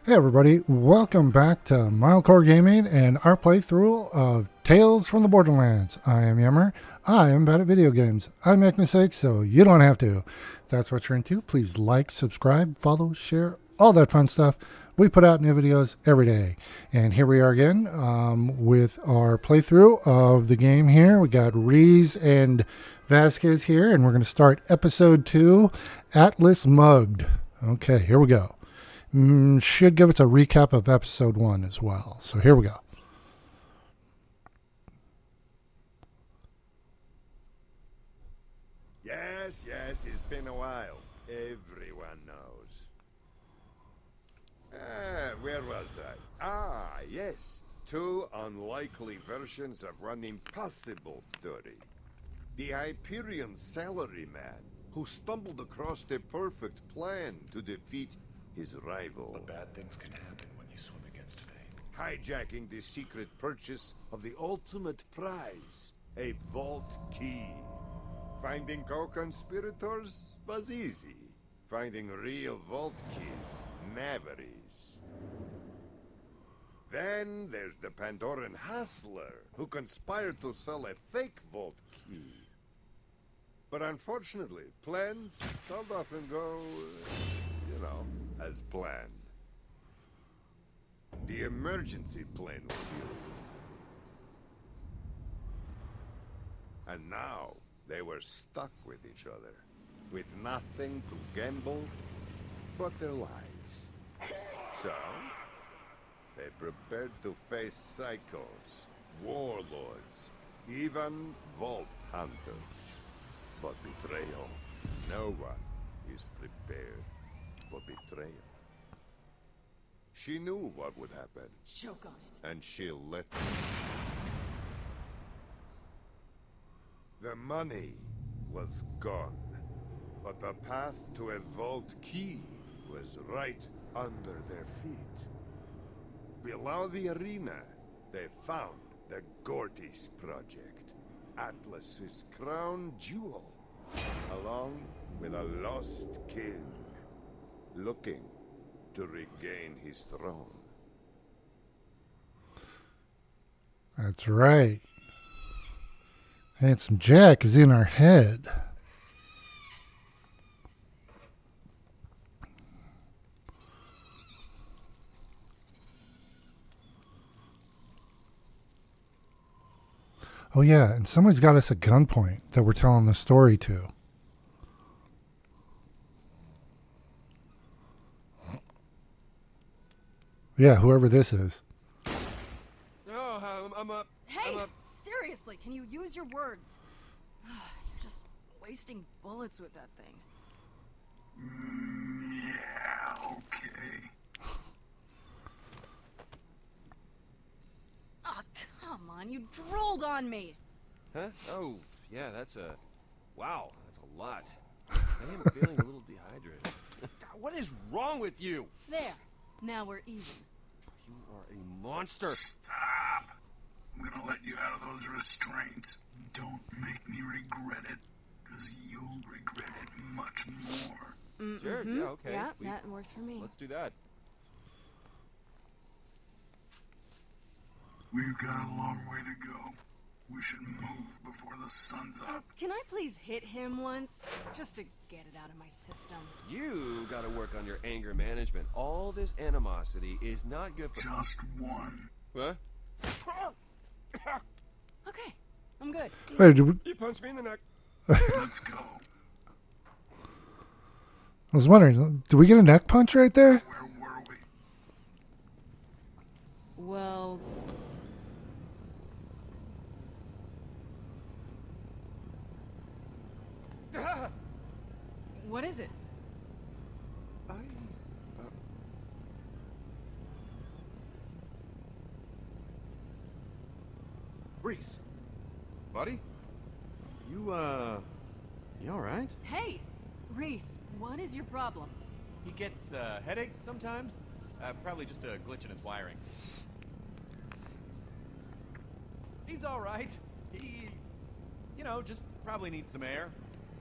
Hey everybody, welcome back to Milecore Gaming and our playthrough of Tales from the Borderlands. I am Yammer. I am bad at video games. I make mistakes so you don't have to. If that's what you're into, please like, subscribe, follow, share, all that fun stuff. We put out new videos every day. And here we are again with our playthrough of the game here. We got Reese and Vasquez here, and we're going to start episode 2, Atlas Mugged. Okay, here we go. Should give us a recap of episode 1 as well. So here we go. Yes, it's been a while. Everyone knows. Where was I? Yes. 2 unlikely versions of one impossible story. The Hyperion salaryman who stumbled across the perfect plan to defeat his rival. But bad things can happen when you swim against fate. Hijacking the secret purchase of the ultimate prize, a vault key. Finding co-conspirators was easy. Finding real vault keys never is. Then there's the Pandoran hustler who conspired to sell a fake vault key. But unfortunately, plans don't often go, as planned. The emergency plane was used. And now they were stuck with each other, with nothing to gamble but their lives. So, they prepared to face psychos, warlords, even vault hunters. But betrayal, no one is prepared for betrayal. She knew what would happen. Choke on it. And she'll let it. The money was gone, but the path to a vault key was right under their feet. Below the arena, they found the Gortys Project, Atlas's crown jewel, along with a lost king, looking to regain his throne. That's right. Handsome Jack is in our head. Oh yeah, and somebody's got us at gunpoint that we're telling the story to. Yeah, whoever this is. Oh, I'm up. Hey, I'm up. seriously, can you use your words? You're just wasting bullets with that thing. Yeah, okay. Aw, come on, you drooled on me. Huh? Oh, yeah, that's a... Wow, that's a lot. I am feeling a little dehydrated. God, what is wrong with you? There, now we're even. You are a monster. Stop. I'm gonna let you out of those restraints. Don't make me regret it, because you'll regret it much more. Sure, yeah, okay. Yeah, that works for me. Let's do that. We've got a long way to go. We should move before the sun's up. Can I please hit him once? Just to get it out of my system. You gotta work on your anger management. All this animosity is not good for... Just one. What? Okay, I'm good. Wait, did we, You punched me in the neck. Let's go. I was wondering, did we get a neck punch right there? Where were we? Well... What is it? Reese. Buddy? You alright? Hey, Reese, what is your problem? He gets headaches sometimes. Probably just a glitch in his wiring. He's all right. He, just probably needs some air.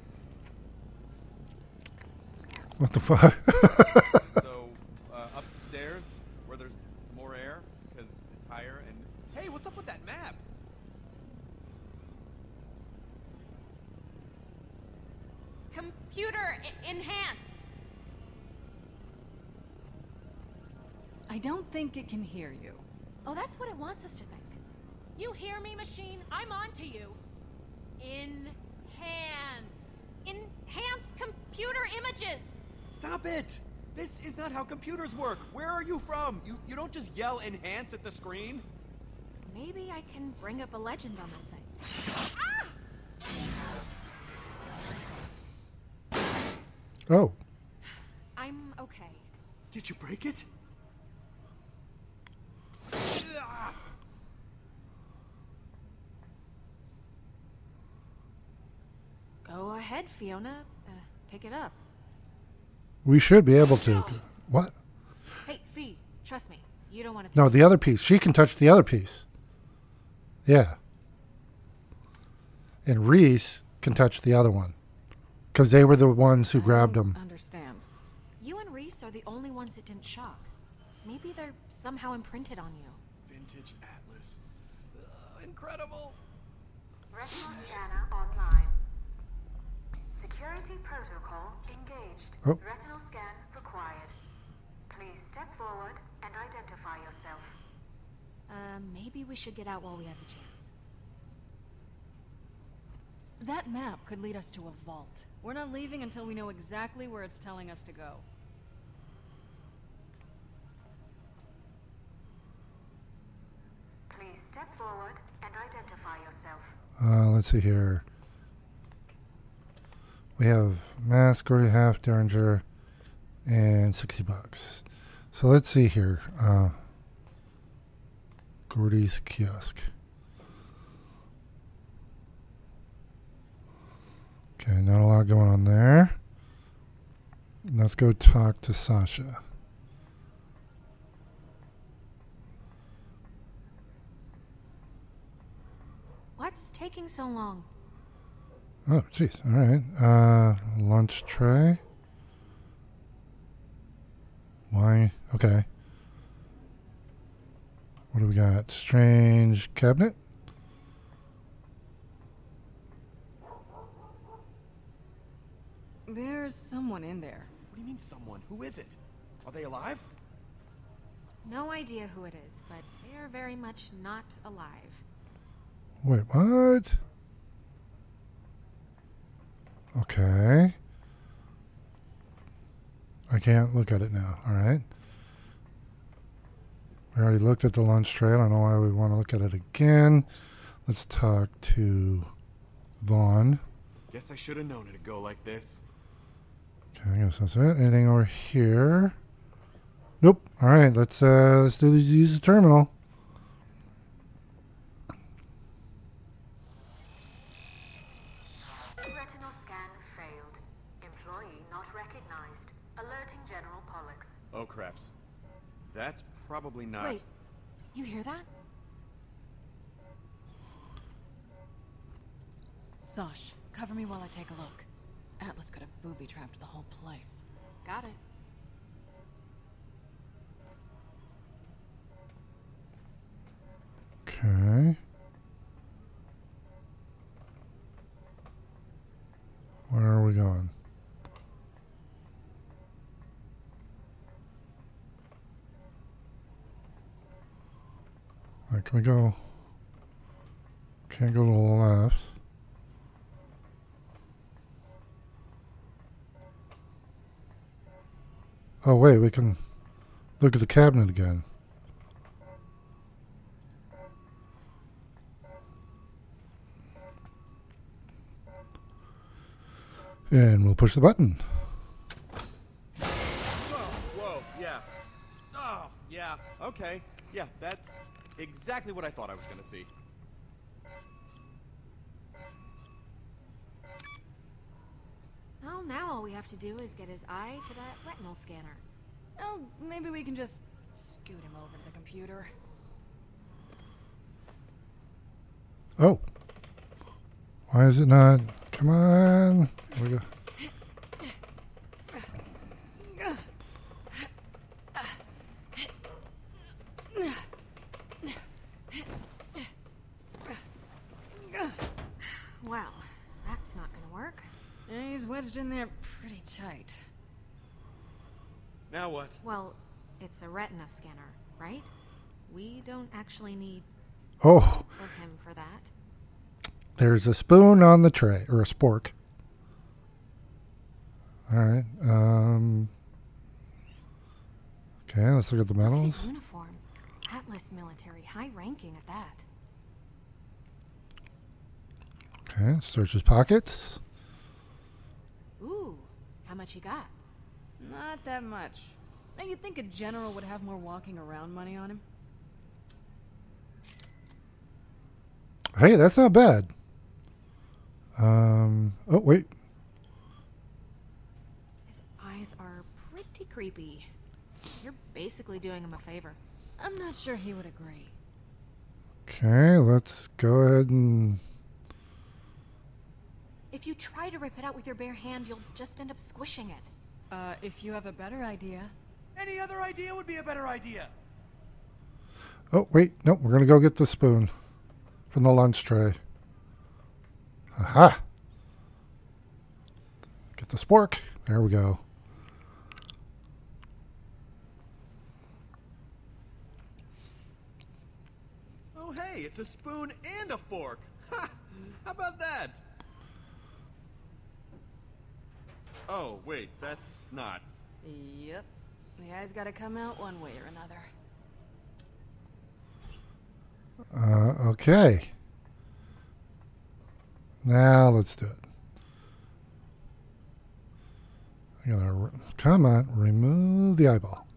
What the fuck? So, upstairs where there's more air because it's higher. And hey, what's up with that map? Computer enhance. I don't think it can hear you. Oh, that's what it wants us to think. You hear me, machine? I'm on to you. Enhance. Enhance computer images. Stop it! This is not how computers work. Where are you from? You don't just yell enhance at the screen. Maybe I can bring up a legend on this thing. Oh. I'm okay. Did you break it? Go ahead, Fiona. Pick it up. We should be able to. What? Hey, Fee, trust me. You don't want to. No, the other piece. She can touch the other piece. Yeah. And Reese can touch the other one. Because they were the ones who grabbed them. Understand. You and Reese are the only ones it didn't shock. Maybe they're somehow imprinted on you. Vintage Atlas. Incredible. Retinal scanner online. Security protocol engaged. Oh. Retinal scan required. Please step forward and identify yourself. Maybe we should get out while we have the chance. That map could lead us to a vault. We're not leaving until we know exactly where it's telling us to go. Please step forward and identify yourself. Let's see here. We have mask, Gordy Half, Derringer, and $60. So let's see here. Gordy's kiosk. Okay, not a lot going on there. Let's go talk to Sasha. What's taking so long? Oh, jeez. All right. Lunch tray. Why? Okay. What do we got? Strange cabinet. There's someone in there. What do you mean someone? Who is it? Are they alive? No idea who it is, but they are very much not alive. Wait, what? Okay. I can't look at it now. All right. We already looked at the lunch tray. I don't know why we want to look at it again. Let's talk to Vaughn. Guess I should have known it'd go like this. Okay, I guess that's it. Anything over here? Nope. All right, let's do these. Use the terminal. Retinal scan failed. Employee not recognized. Alerting General Pollux. Oh, craps. That's probably not... Wait, you hear that? Sosh, cover me while I take a look. Atlas could have booby-trapped the whole place. Got it. Okay. Where are we going? All right, can we go? Can't go to the left. Oh wait, we can look at the cabinet again. And we'll push the button. Whoa, yeah. Oh, yeah, okay. Yeah, that's exactly what I thought I was gonna see. Well, now all we have to do is get his eye to that retinal scanner. Oh, maybe we can just scoot him over to the computer. Oh. Why is it not? Come on. There we go. is wedged in there pretty tight. Now what? Well, it's a retina scanner, right? We don't actually need Oh, of him for that. there's a spoon on the tray, or a spork. All right. Okay, let's look at the Look at medals. his uniform. Atlas military, high ranking at that. Okay, search his pockets. Ooh, how much you got? Not that much. Now you'd think a general would have more walking around money on him. Hey, that's not bad. Oh, wait. His eyes are pretty creepy. You're basically doing him a favor. I'm not sure he would agree. Okay, let's go ahead and... If you try to rip it out with your bare hand, you'll just end up squishing it. If you have a better idea. Any other idea would be a better idea. Oh, wait. Nope, we're going to go get the spoon from the lunch tray. Aha! Get the spork. There we go. Oh, hey, it's a spoon and a fork. Ha! How about that? Oh, wait, that's not. Yep. The eye's gotta come out one way or another. Okay. Now let's do it. I'm gonna come on, remove the eyeball.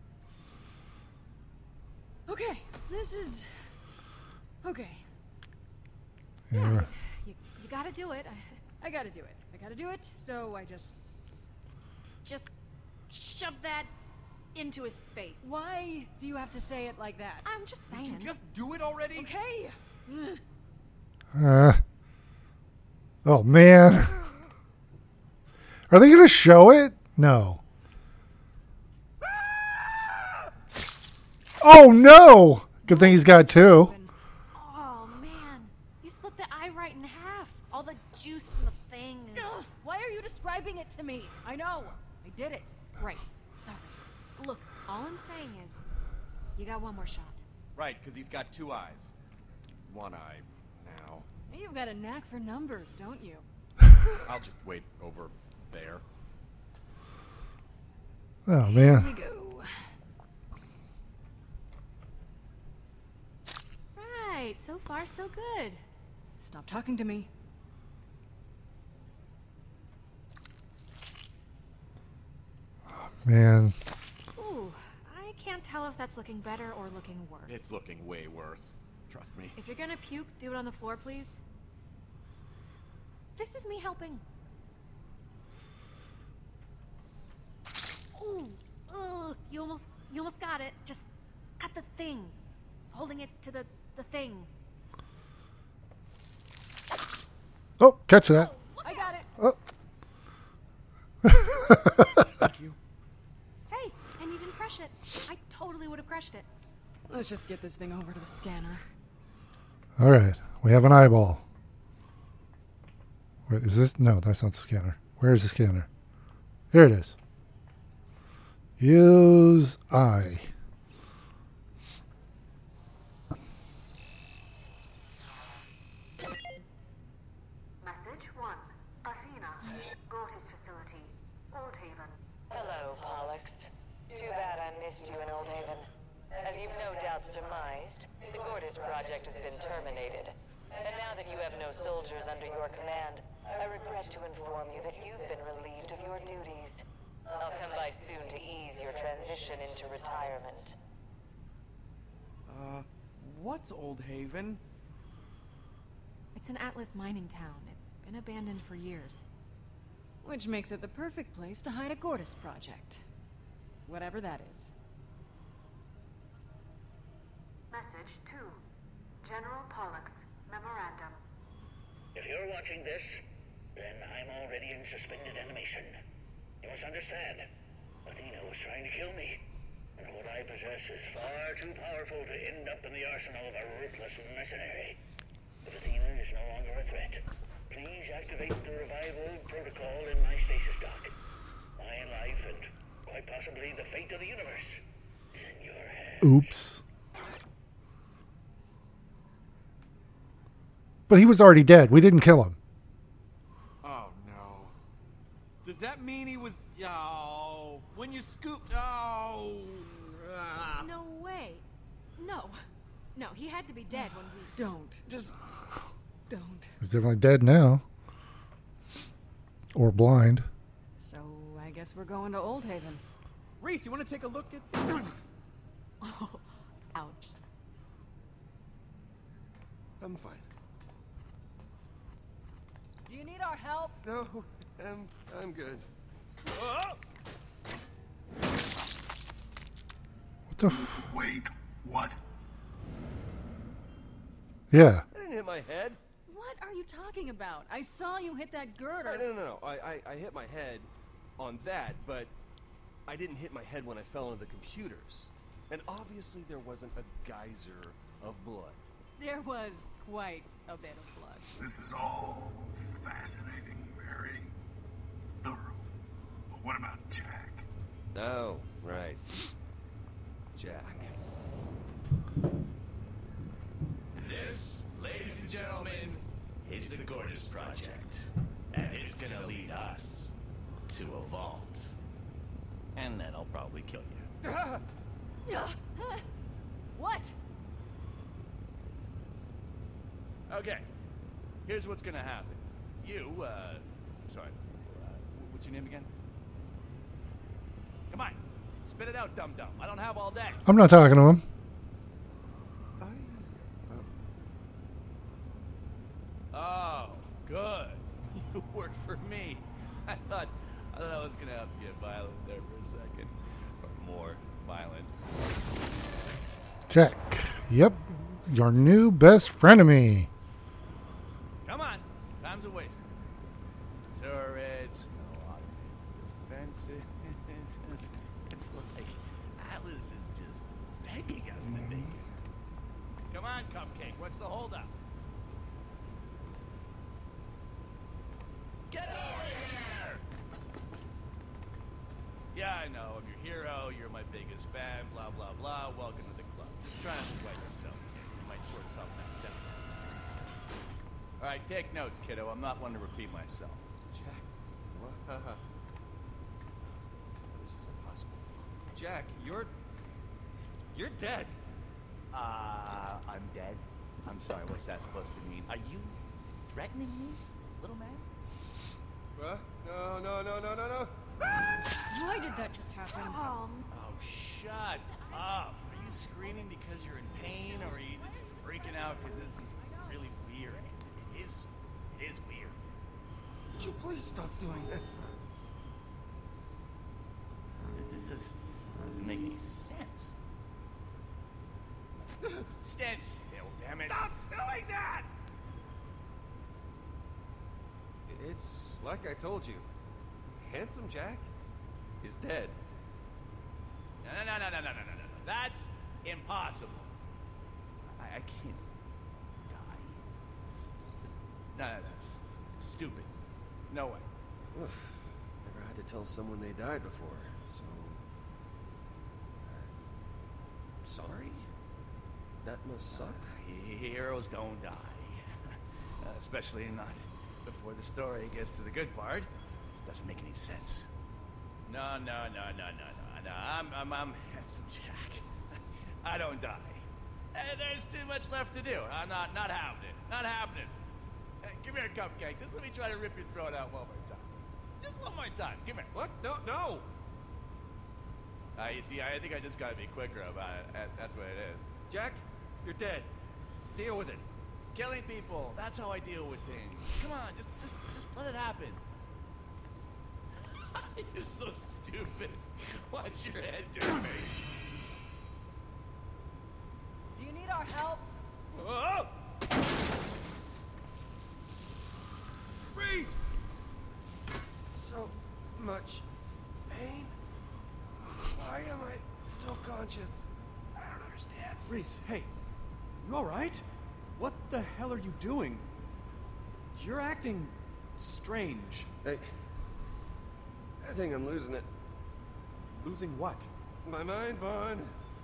Okay, this is... Okay, Yeah. You gotta do it. I gotta do it. I gotta do it, so I just... Just shove that into his face. Why do you have to say it like that? I'm just saying. Would you just do it already? Okay! Oh man. Are they gonna show it? No. Oh no! Good thing he's got two. Oh man, you split the eye right in half. All the juice from the thing. Ugh, why are you describing it to me? I know. I did it. Right. Sorry. Look, all I'm saying is, you got one more shot. Right, because he's got two eyes. One eye now. You've got a knack for numbers, don't you? I'll just wait over there. Oh Here we man. go. Right. So far, so good. Stop talking to me. Man. Ooh, I can't tell if that's looking better or looking worse. It's looking way worse. Trust me. If you're gonna puke, do it on the floor, please. This is me helping. Ooh, you almost got it. Just cut the thing, holding it to the thing. Oh, catch that. I got it. Oh. Thank you. Hey, and you didn't crush it. I totally would have crushed it. Let's just get this thing over to the scanner. All right, we have an eyeball. Wait, is this? No, that's not the scanner. Where is the scanner? Here it is. Use eye. Message 1. Athena. Gortys facility. Oldhaven. Hello, Pollux. Too bad I missed you in Oldhaven. As you've no doubt surmised, the Gortys project has been terminated. And now that you have no soldiers under your command, I regret to inform you that you've been relieved of your duties. I'll come by soon to ease your transition into retirement. What's Oldhaven? It's an Atlas mining town. It's been abandoned for years. Which makes it the perfect place to hide a Gortys project. Whatever that is. Message 2. General Pollux. Memorandum. If you're watching this, then I'm already in suspended animation. You must understand, Athena was trying to kill me, and what I possess is far too powerful to end up in the arsenal of a ruthless mercenary. But Athena is no longer a threat. please activate the revival protocol in my stasis dock. My life and quite possibly the fate of the universe is in your hands. Oops. But he was already dead. We didn't kill him. Oh no. Does that mean he was? Oh, when you scooped? Oh. No way. No. No, he had to be dead when we... Don't. Just... don't. He's definitely dead now. Or blind. So, I guess we're going to Old Haven. Reese, you want to take a look at? Oh, ouch. I'm fine. Do you need our help? No, I'm good. What the f... Wait, what? Yeah. I didn't hit my head. What are you talking about? I saw you hit that girder. No. I hit my head on that, but I didn't hit my head when I fell into the computers. And obviously there wasn't a geyser of blood. There was quite a bit of blood. This is all fascinating, very thorough. But what about Jack? Oh, right. Jack. This, ladies and gentlemen, is the Gortys Project. And it's gonna lead us to a vault. And then I'll probably kill you. What? Okay, here's what's gonna happen. You, sorry, what's your name again? Come on, spit it out, dum-dum. I don't have all day. I'm not talking to him. Oh, good. You work for me. I thought I was gonna have to get violent there for a second. Or more violent. Jack. Yep. Your new best frenemy. Come on, time's a waste. Turrets, no automated defenses. It's like Atlas is just begging us to take it. Come on, Cupcake, what's the holdup? Get over here! Yeah, I know, I'm your hero, you're my biggest fan, blah, blah, blah. Welcome to the club. Just try not to sweat yourself again. You might short something out. Definitely. Alright, take notes, kiddo. I'm not one to repeat myself. Jack. What? This is impossible. Jack, you're dead. I'm dead? I'm sorry, what's that supposed to mean? Are you threatening me, little man? No. Why did that just happen? Oh, shut up. Are you screaming because you're in pain, or are you just freaking out because this is really weird? It is weird. Would you please stop doing that? This doesn't make any sense. Stand still, damn it. Stop doing that! It's like I told you. Handsome Jack is dead. No. That's impossible. I can't die. No, that's stupid. No way. Oof. Never had to tell someone they died before, so... sorry? That must suck? Heroes don't die. Especially not before the story gets to the good part. This doesn't make any sense. No. I'm handsome Jack. I don't die. There's too much left to do. I'm not having it. Not happening. Hey, come here, Cupcake. Just let me try to rip your throat out one more time. Just one more time. Come here. What? No! You see, I think I just gotta be quicker about it. That's what it is. Jack, you're dead. Deal with it. Killing people. That's how I deal with things. Come on, just let it happen. You're so stupid. Watch your head do me. Do you need our help? Oh! Reese! So much pain. Why am I still conscious? I don't understand. Reese, hey, you all right? What the hell are you doing? You're acting strange. I think I'm losing it. Losing what? My mind, Vaughn.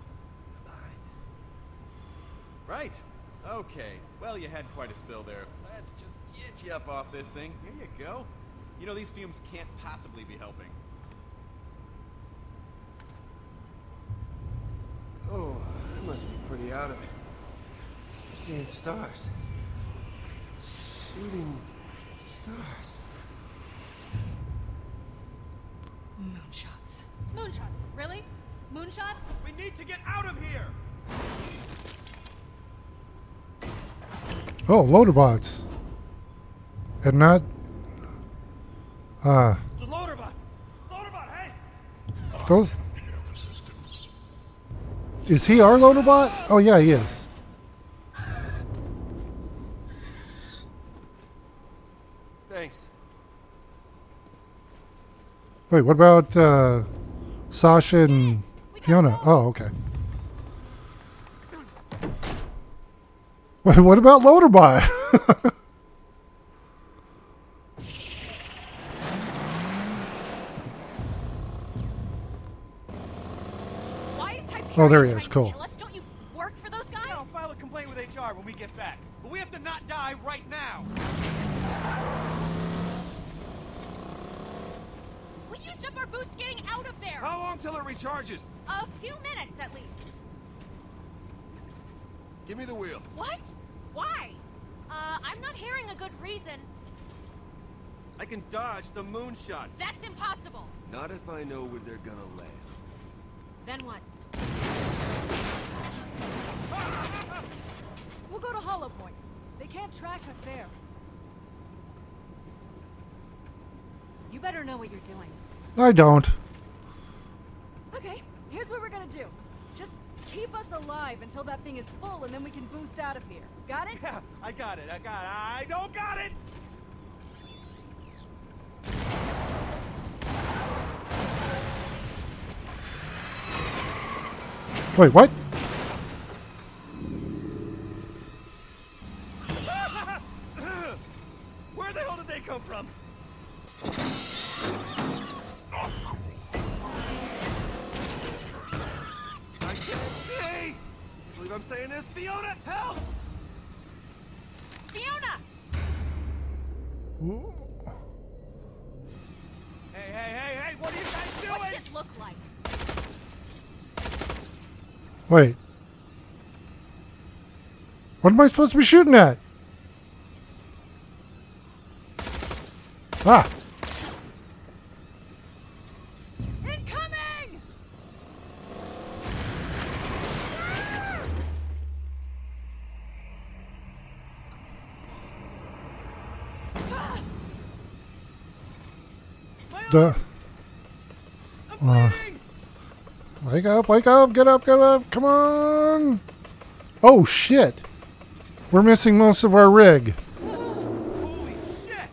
Right. Okay. Well, you had quite a spill there. Let's just get you up off this thing. Here you go. You know, these fumes can't possibly be helping. Oh, I must be pretty out of it. I'm seeing stars. Shooting stars. Moonshots. Moonshots. Really? Moonshots? We need to get out of here! Oh, loader bots. And not... The Loaderbot! Loaderbot, hey! Those... Is he our loader bot? Oh yeah, he is. Thanks. Wait, what about Sasha and Fiona? Oh, okay. Wait, what about Loaderbot? Oh, there he is. Cool. Don't you work for those guys? Yeah, I'll file a complaint with HR when we get back. But we have to not die right now. We used up our boost getting out of there. How long till it recharges? A few minutes at least. Give me the wheel. What? Why? I'm not hearing a good reason. I can dodge the moonshots. That's impossible. Not if I know where they're gonna land. Then what? We'll go to Hollow Point. They can't track us there. You better know what you're doing. I don't. Okay, here's what we're gonna do. Just keep us alive until that thing is full, and then we can boost out of here. Got it? Yeah, I got it. I don't got it! Wait, what? Where the hell did they come from? I can't see! I believe I'm saying this. Fiona, help! Fiona! Hey, what are you guys doing? What's it look like? Wait. What am I supposed to be shooting at? Ah! Incoming! Duh. Wake up, get up, come on! Oh shit! We're missing most of our rig. Holy shit!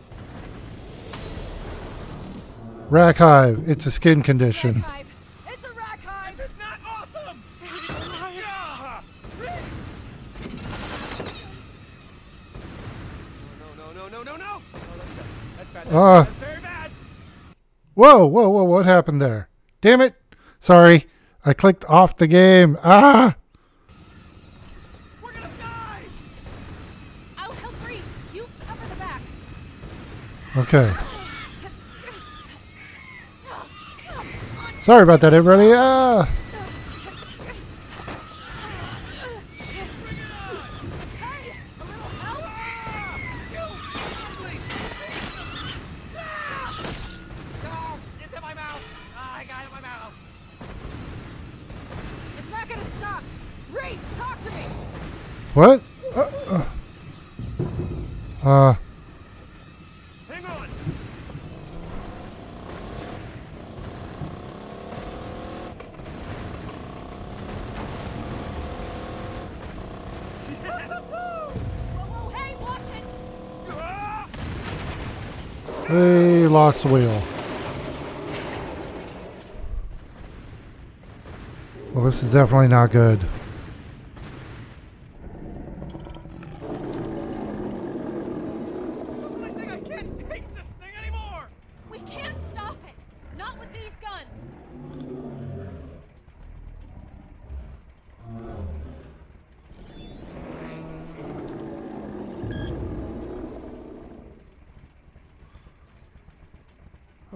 Rack hive, it's a skin condition. It's a rack hive! This is not awesome! No. That's bad. That's very bad. Whoa, what happened there? Damn it! Sorry, I clicked off the game. Ah! We're gonna die! I'll help Reese. You cover the back. Okay. Sorry about that, everybody. Ah! What? Hang on. Whoa, hey, watch it. Hey, lost the wheel. Well, this is definitely not good.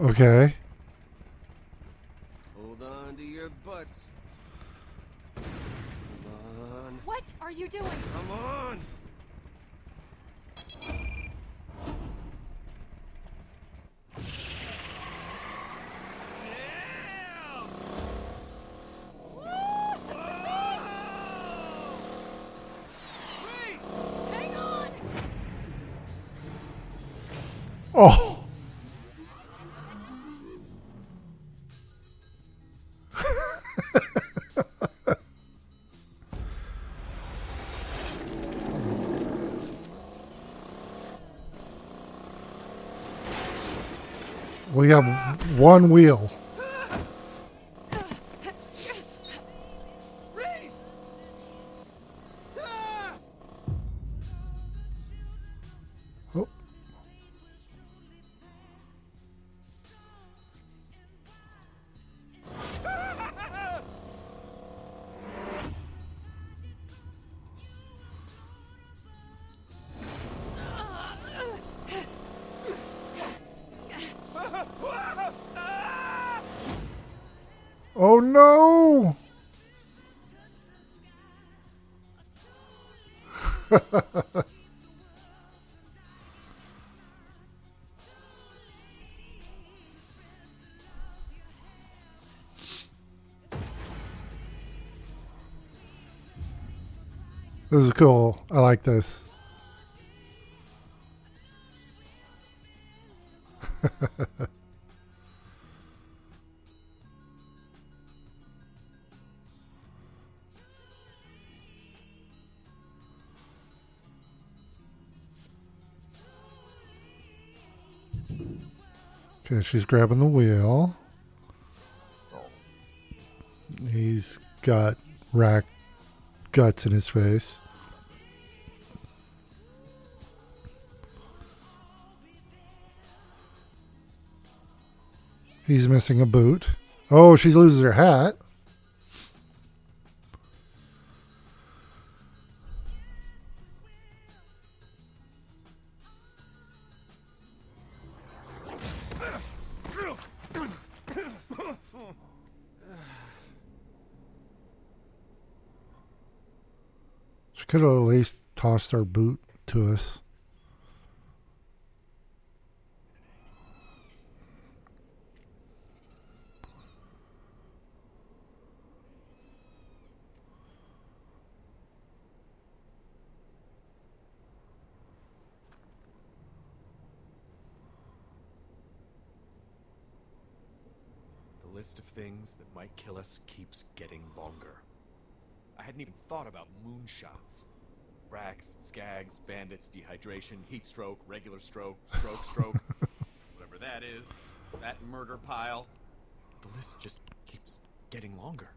Okay. Hold on to your butts. Come on. What are you doing? Come on! Hang on! Oh. We have one wheel. Reese! Ah! Oh. Oh no! This is cool. I like this. Okay, she's grabbing the wheel. He's got rack guts in his face. He's missing a boot. Oh, she loses her hat. She could have at least tossed our boot to us. The list of things that might kill us keeps getting longer. I hadn't even thought about moonshots. Bracks, skags, bandits, dehydration, heat stroke, regular stroke, stroke, whatever that is, that murder pile. The list just keeps getting longer.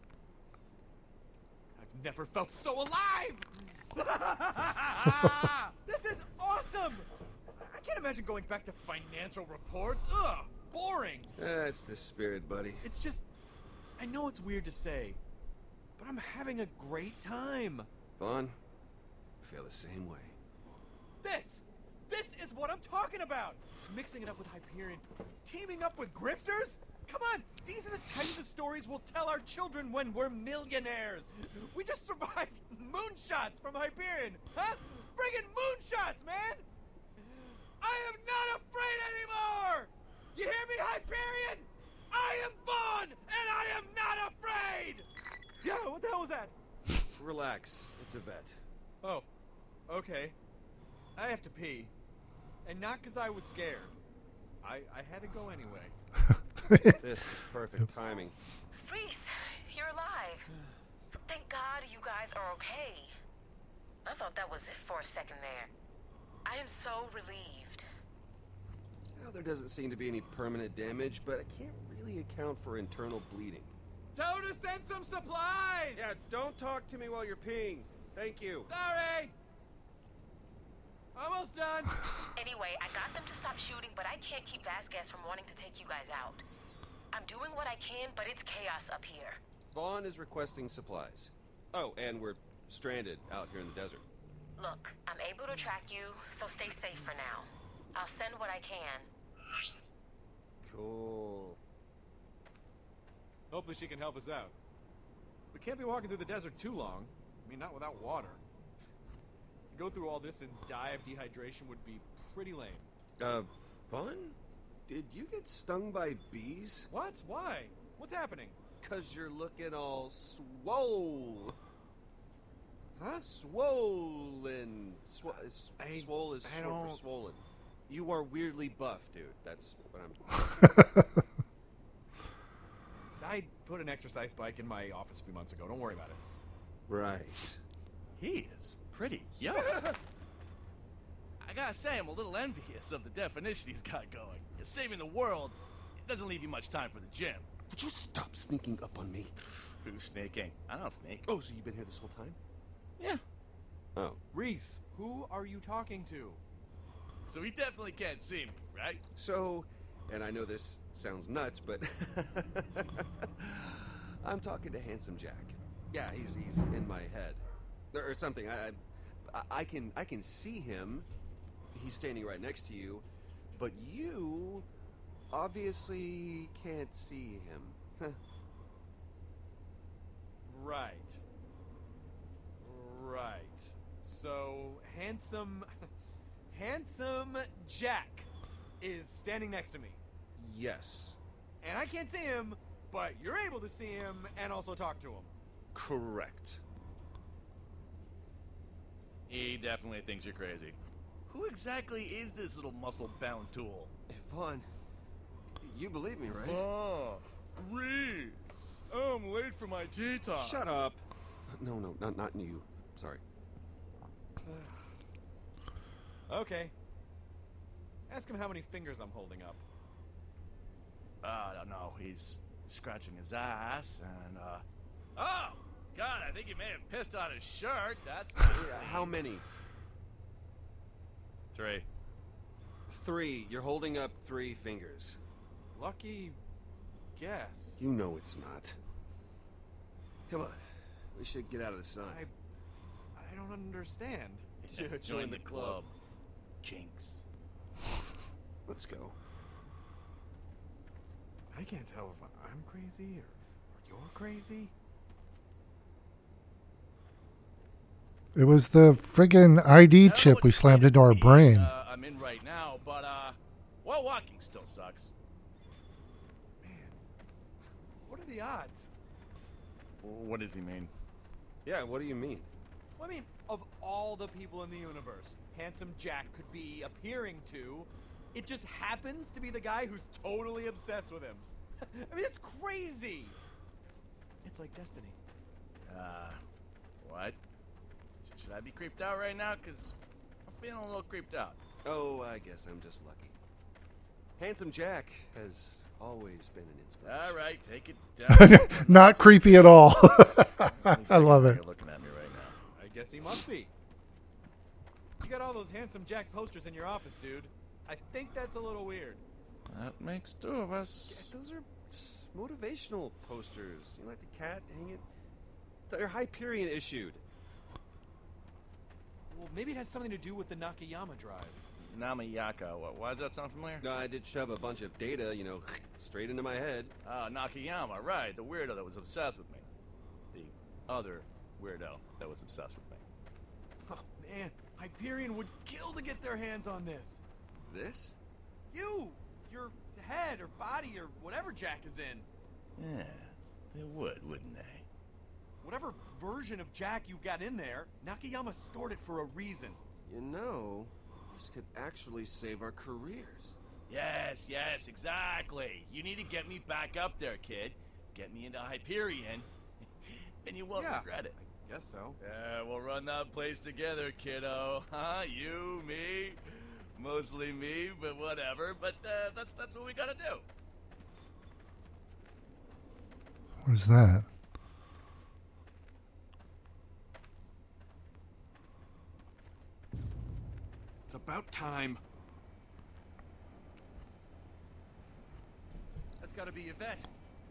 I've never felt so alive! This is awesome! I can't imagine going back to financial reports. Ugh, boring. That's the spirit, buddy. It's just, I know it's weird to say, but I'm having a great time. Vaughn, I feel the same way. This is what I'm talking about. Mixing it up with Hyperion, teaming up with grifters. Come on, these are the types of stories we'll tell our children when we're millionaires. We just survived moonshots from Hyperion, huh? Friggin' moonshots, man! I am not afraid anymore! You hear me, Hyperion? I am Vaughn, and I am not afraid! Yeah, what the hell was that? Relax, it's a vet. Oh, okay. I have to pee. And not because I was scared. I had to go anyway. This is perfect timing. Reese, you're alive. Thank God you guys are okay. I thought that was it for a second there. I am so relieved. Now, there doesn't seem to be any permanent damage, but I can't really account for internal bleeding. Tell her to send some supplies! Yeah, don't talk to me while you're peeing. Thank you. Sorry! Almost done! Anyway, I got them to stop shooting, but I can't keep Vasquez from wanting to take you guys out. I'm doing what I can, but it's chaos up here. Vaughn is requesting supplies. Oh, and we're stranded out here in the desert. Look, I'm able to track you, so stay safe for now. I'll send what I can. Cool. Hopefully she can help us out. We can't be walking through the desert too long. I mean, not without water. To go through all this and die of dehydration would be pretty lame. Fun? Did you get stung by bees? What? Why? What's happening? 'Cause you're looking all swole. Huh? Swollen. Swole is short for swollen. You are weirdly buff, dude. That's what I'm... I put an exercise bike in my office a few months ago. Don't worry about it. Right. He is pretty young. I gotta say, I'm a little envious of the definition he's got going. You're saving the world. It doesn't leave you much time for the gym. Would you stop sneaking up on me? Who's sneaking? I don't sneak. Oh, so you've been here this whole time? Yeah. Oh. Reese, who are you talking to? So he definitely can't see me, right? So, and I know this sounds nuts, but I'm talking to Handsome Jack. Yeah, he's in my head, or something. I can see him. He's standing right next to you, but you obviously can't see him. Right. So, handsome Jack is standing next to me. Yes. And I can't see him, but you're able to see him and also talk to him. Correct. He definitely thinks you're crazy. Who exactly is this little muscle-bound tool? Vaughn, you believe me, right? Oh, Reese, I'm late for my tea time. Shut up. No, not you. Sorry. Okay. Ask him how many fingers I'm holding up. I don't know. He's scratching his ass and, Oh! God, I think he may have pissed on his shirt. That's not How many? 3. 3. You're holding up 3 fingers. Lucky guess. You know it's not. Come on. We should get out of the sun. I don't understand. Join the club. Jinx. Let's go. I can't tell if I'm crazy or you're crazy. It was the friggin' ID chip we slammed into our brain. I'm in right now, but, well, walking still sucks. Man, what are the odds? What does he mean? Yeah, what do you mean? Well, I mean, of all the people in the universe Handsome Jack could be appearing to, it just happens to be the guy who's totally obsessed with him. I mean, it's crazy. It's like destiny. What? Should I be creeped out right now? Because I'm feeling a little creeped out. Oh, I guess I'm just lucky. Handsome Jack has always been an inspiration. All right, take it down. Not creepy at all. I love it. You're looking at me right now. I guess he must be. You got all those Handsome Jack posters in your office, dude. I think that's a little weird. That makes 2 of us. Yeah, those are motivational posters. You know, like the cat hanging. They're Hyperion issued. Well, maybe it has something to do with the Nakayama drive. Namayaka. Why does that sound familiar? No, I did shove a bunch of data, straight into my head. Nakayama, right. The weirdo that was obsessed with me. The other weirdo that was obsessed with me. Oh, man. Hyperion would kill to get their hands on this. This? You! Your head or body or whatever Jack is in. Yeah, they would, wouldn't they? Whatever version of Jack you've got in there, Nakayama stored it for a reason. You know, this could actually save our careers. Yes, exactly. You need to get me back up there, kid. Get me into Hyperion, and you won't regret it. I guess so. Yeah, we'll run that place together, kiddo. Huh? You, me, mostly me, but whatever. But that's what we gotta do. What is that? It's about time. That's gotta be Yvette.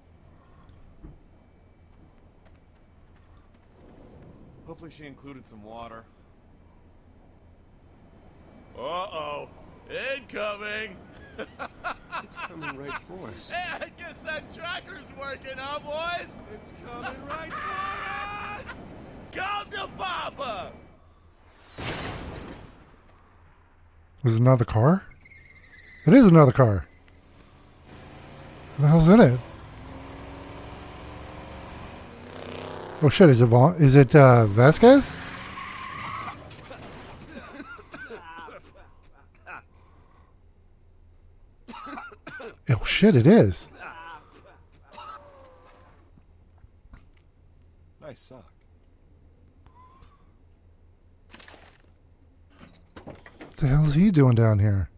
Hopefully she included some water. Uh-oh. Incoming! It's coming right for us. Hey, I guess that tracker's working, huh, boys? It's coming right for us! Come to Papa! Was it another car? It is another car. What the hell's in it? Oh shit, is it Vasquez? Oh shit, it is. Nice sock. What the hell is he doing down here?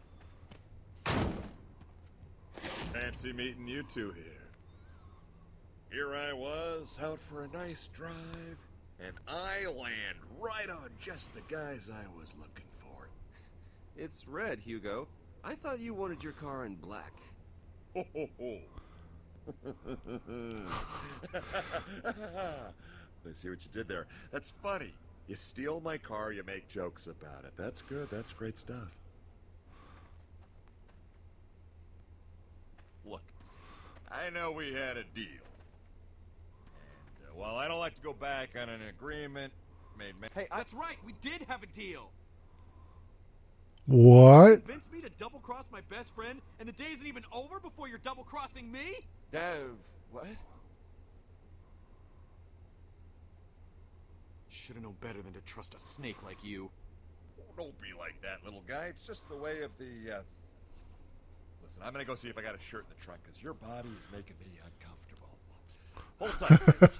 Fancy meeting you two here. Here I was, out for a nice drive, and I land right on just the guys I was looking for. It's red, Hugo. I thought you wanted your car in black. Ho ho ho. I see what you did there. That's funny. You steal my car, you make jokes about it. That's good. That's great stuff. Look, I know we had a deal. And, while I don't like to go back on an agreement made... Hey, that's right. We did have a deal. What? Convince me to double-cross my best friend, and the day isn't even over before you're double-crossing me? What? Should've known better than to trust a snake like you. Don't be like that, little guy. It's just the way of the, Listen, I'm gonna go see if I got a shirt in the trunk, because your body is making me uncomfortable. Hold tight, please.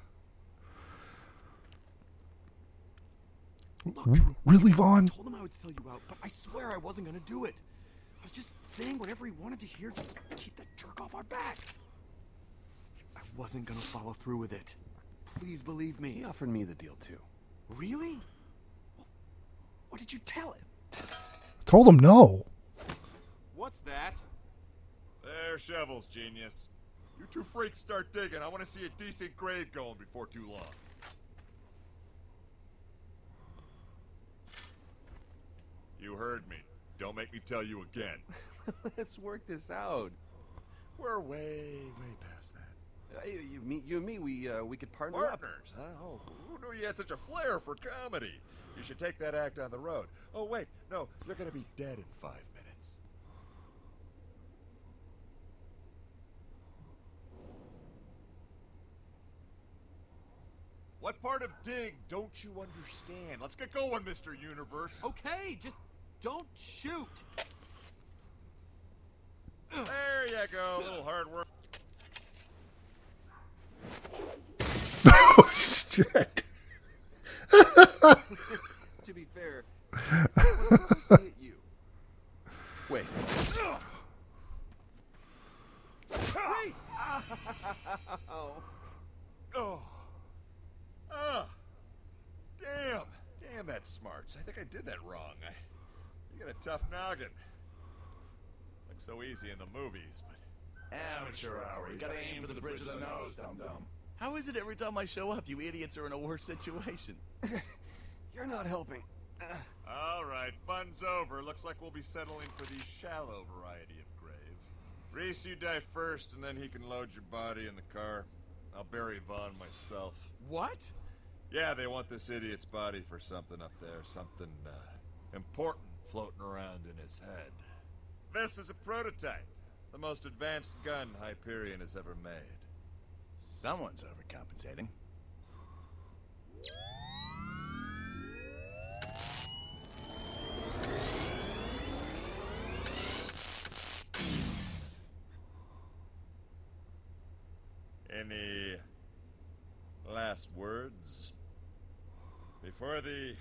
Look, really, Vaughn? I told him I would sell you out, but I swear I wasn't gonna do it. I was just saying whatever he wanted to hear just to keep that jerk off our backs. I wasn't gonna follow through with it. Please believe me. He offered me the deal, too. Really? What did you tell him? Told him no. What's that? They're shovels, genius. You two freaks start digging. I want to see a decent grave going before too long. You heard me. Don't make me tell you again. Let's work this out. We're way past that. You and me, we could partner Partners, huh? Oh, who knew you had such a flair for comedy? You should take that act on the road. Oh, wait, no, you're gonna be dead in 5 minutes. What part of dig don't you understand? Let's get going, Mr. Universe. Okay, just don't shoot. There you go, a little hard work. Oh, shit. To be fair, I was supposed at you. Wait. Wait! Oh. Ah. Damn that smarts. I think I did that wrong. You got a tough noggin. Looks so easy in the movies, but... Amateur hour. You gotta aim for the bridge of the nose, dum-dum. How is it every time I show up, you idiots are in a worse situation? You're not helping. All right, fun's over. Looks like we'll be settling for the shallow variety of grave. Reese, you die first, and then he can load your body in the car. I'll bury Vaughn myself. What? Yeah, they want this idiot's body for something up there. Something, important floating around in his head. This is a prototype. The most advanced gun Hyperion has ever made. Someone's overcompensating. Any last words before the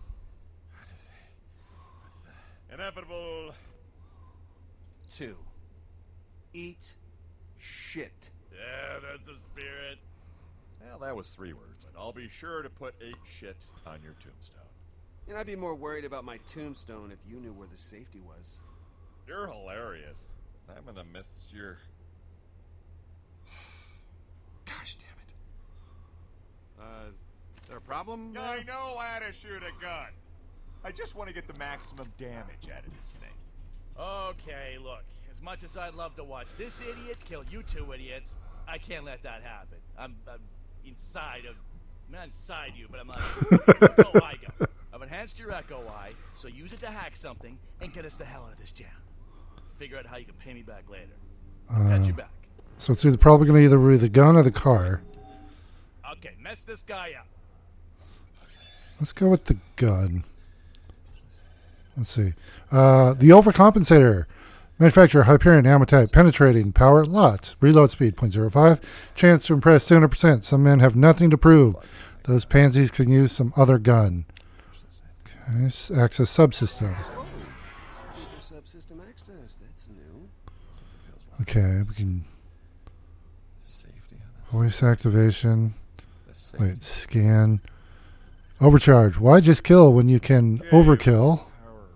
inevitable 2. Eat shit. Yeah, that's the spirit. Well, that was 3 words, and I'll be sure to put 8 shit on your tombstone. And I'd be more worried about my tombstone if you knew where the safety was. You're hilarious. I'm gonna miss your... Gosh damn it. Is there a problem? I know how to shoot a gun. I just want to get the maximum damage out of this thing. Okay, look. As much as I'd love to watch this idiot kill you two idiots, I can't let that happen. I'm inside of... I'm not inside you, but I'm like... go, I go. I've enhanced your Echo Eye, so use it to hack something and get us the hell out of this jam. Figure out how you can pay me back later. Got you back. So it's probably going to either be the gun or the car. Okay, mess this guy up. Let's go with the gun. Let's see. The Overcompensator. Manufacturer, Hyperion, ammo type, penetrating, power, lots. Reload speed, 0.05. Chance to impress, 200%. Some men have nothing to prove. Those pansies can use some other gun. Okay, access subsystem. Subsystem access, that's new. Okay, we can... Voice activation. Wait, scan. Overcharge. Why just kill when you can overkill?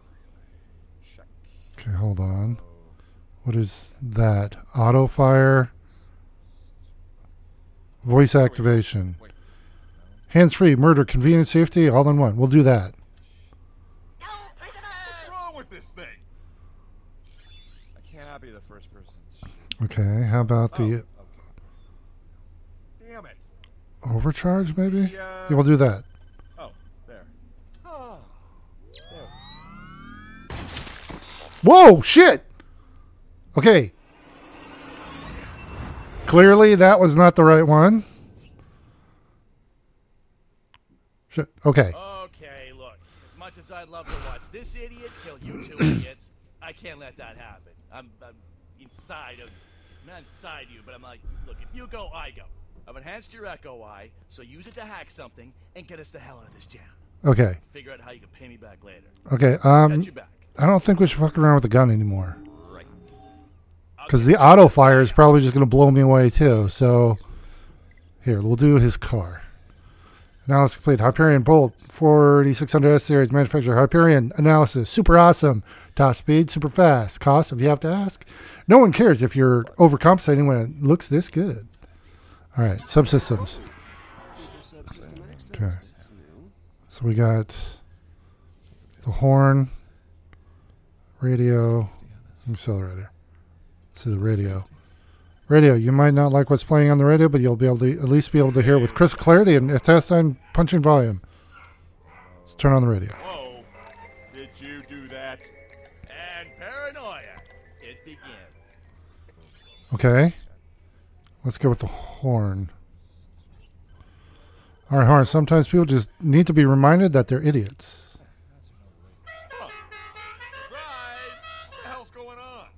Okay, hold on. What is that? Auto fire. Voice activation. Hands-free, murder, convenience, safety, all in one. We'll do that. What's wrong with this thing? I cannot be the first person. Okay, how about the Damn it. overcharge, maybe? Yeah, we'll do that. Oh, there. Oh. Whoa, shit! Okay. Clearly, that was not the right one. Shit. Okay. Okay, look. As much as I'd love to watch this idiot kill you two idiots, I can't let that happen. I'm inside of... I'm not inside you, but I'm like, look, if you go, I go. I've enhanced your Echo Eye, so use it to hack something and get us the hell out of this jam. Okay. Figure out how you can pay me back later. Okay, Got you back. I don't think we should fuck around with the gun anymore. Because the auto fire is probably just going to blow me away too. So, here, we'll do his car. Analysis complete. Hyperion Bolt 4600S series manufacturer. Hyperion analysis. Super awesome. Top speed, super fast. Cost, if you have to ask. No one cares if you're overcompensating when it looks this good. All right, subsystems. Okay. So we got the horn, radio, accelerator. To the radio. Radio, you might not like what's playing on the radio, but you'll be able to at least be able to hear it with crisp clarity and test on punching volume. Let's turn on the radio. Whoa. Did you do that? And paranoia. It begins. Okay. Let's go with the horn. All right, horn. Sometimes people just need to be reminded that they're idiots. Surprise! What the hell's going on?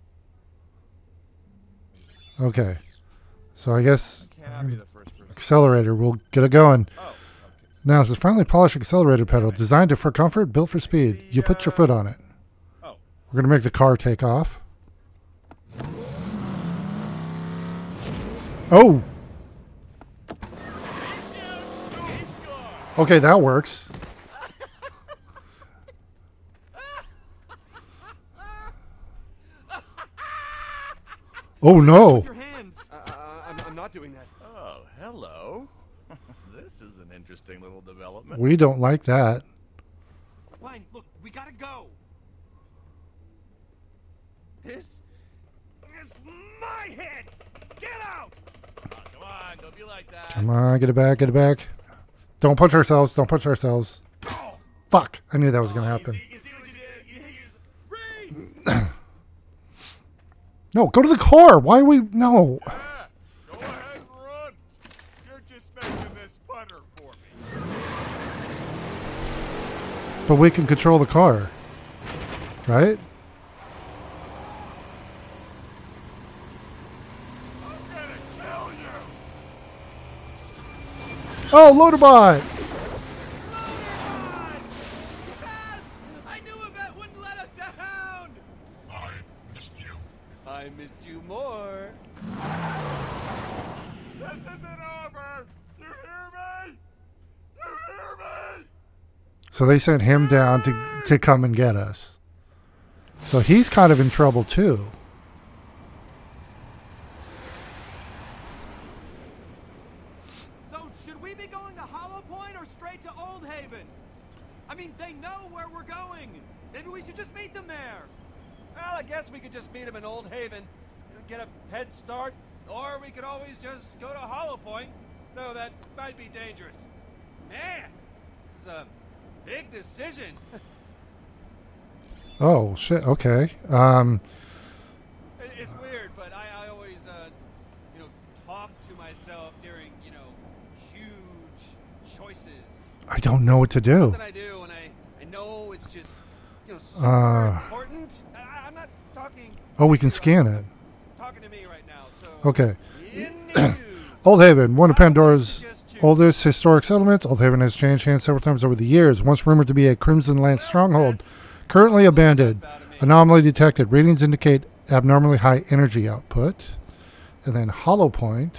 Okay. So I guess accelerator, we'll get it going. Now, it says finally polished accelerator pedal designed for comfort, built for speed. You put your foot on it. We're going to make the car take off. Oh! Okay, that works. Oh no! Your hands. I'm not doing that. Oh, hello. This is an interesting little development. We don't like that. Line, look, we gotta go. This is my head. Get out! Come on, don't be like that. Come on, get it back, get it back. Don't punch ourselves, don't punch ourselves. Fuck, I knew that was going to happen. No, go to the car. Why are we... No. Go ahead and run. You're just making this funner for me. But we can control the car. Right? Oh, Loaderbot! I knew Yvette wouldn't let us down! I missed you. I missed you more. This isn't over. You hear me? You hear me? So they sent him down to come and get us. So he's kind of in trouble too. So should we be going to Hollow Point or straight to Old Haven? I mean, they know where we're going. Maybe we should just meet them there. Well, I guess we could just meet him in Old Haven, get a head start, or we could always just go to Hollow Point, though that might be dangerous. Man, this is a big decision. Oh, shit. Okay. It's weird, but I always, talk to myself during, huge choices. I don't know what to do. Something I do, and I know it's just, super important. I'm not talking. Oh, we can scan it. Talking to me right now, so. Okay. Old Haven, one of Pandora's oldest historic settlements. Old Haven has changed hands several times over the years. Once rumored to be a Crimson Lance stronghold, currently abandoned. Anomaly detected. Readings indicate abnormally high energy output. And then Hollow Point.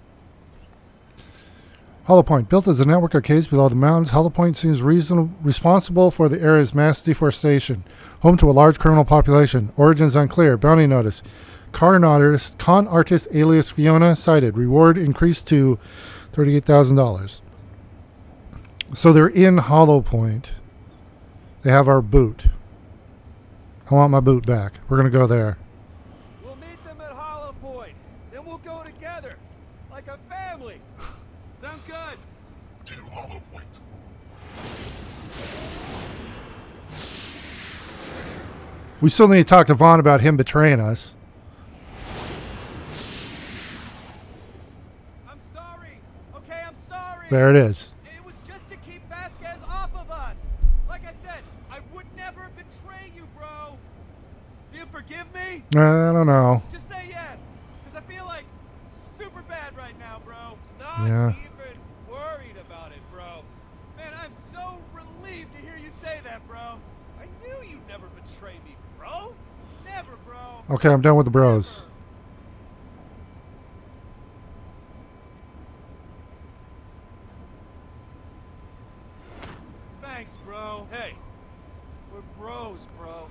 Hollow Point, built as a network of caves below the mountains, Hollow Point seems responsible for the area's mass deforestation. Home to a large criminal population. Origins unclear. Bounty notice. Con artist alias Fiona cited. Reward increased to $38,000. So they're in Hollow Point. They have our boot. I want my boot back. We're going to go there. We'll meet them at Hollow Point. Then we'll go together. Like a family. Sounds good. To Hollow Point. We still need to talk to Vaughn about him betraying us. I'm sorry. Okay, I'm sorry. There it is. It was just to keep Vasquez off of us. Like I said, I would never betray you, bro. Do you forgive me? I don't know. Just say yes. Because I feel like super bad right now, bro. Not Yeah. even worried about it, bro. Man, I'm so relieved to hear you say that, bro. I knew you'd never betray me, bro. Never, bro. Okay, I'm done with the bros. Thanks, bro. Hey, we're bros, bro.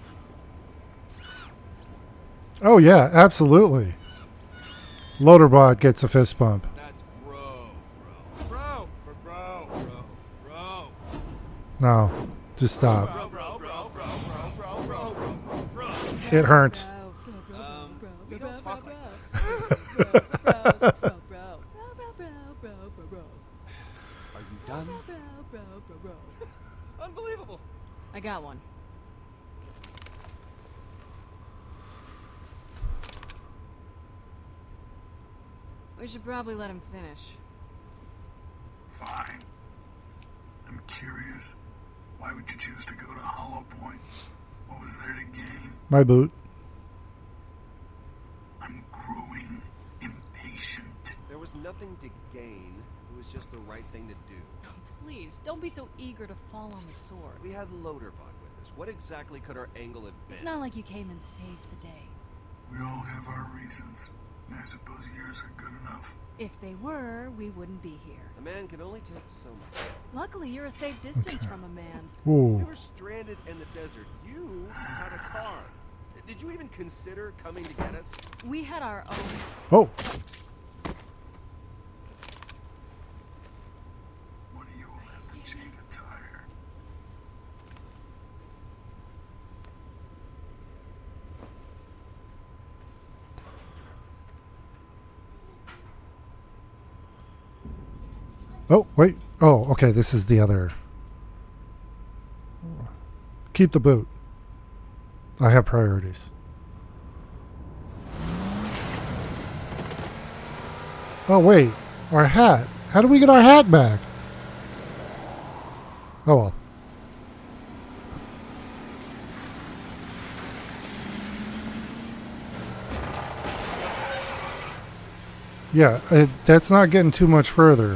Oh, yeah, absolutely. Loaderbot gets a fist bump. That's bro. Bro, for bro, bro. No, just stop. Bro. It hurts. We don't talk like that. Are you done? Unbelievable. I got one. We should probably let him finish. Fine. I'm curious. Why would you choose to go to Hollow Point? What was there to gain? My boot. I'm growing impatient. There was nothing to gain. It was just the right thing to do. Please, don't be so eager to fall on the sword. We had Loaderbot with us. What exactly could our angle have been? It's not like you came and saved the day. We all have our reasons. I suppose yours are good enough. If they were, we wouldn't be here. A man can only take so much. Luckily, you're a safe distance from a man. Ooh. We were stranded in the desert. You had a car. Did you even consider coming to get us? We had our own. Oh. One of you will have to change a tire. Oh, wait. Oh, okay, this is the other. Keep the boot. I have priorities. Oh, wait. Our hat. How do we get our hat back? Oh, well. Yeah, that's not getting too much further.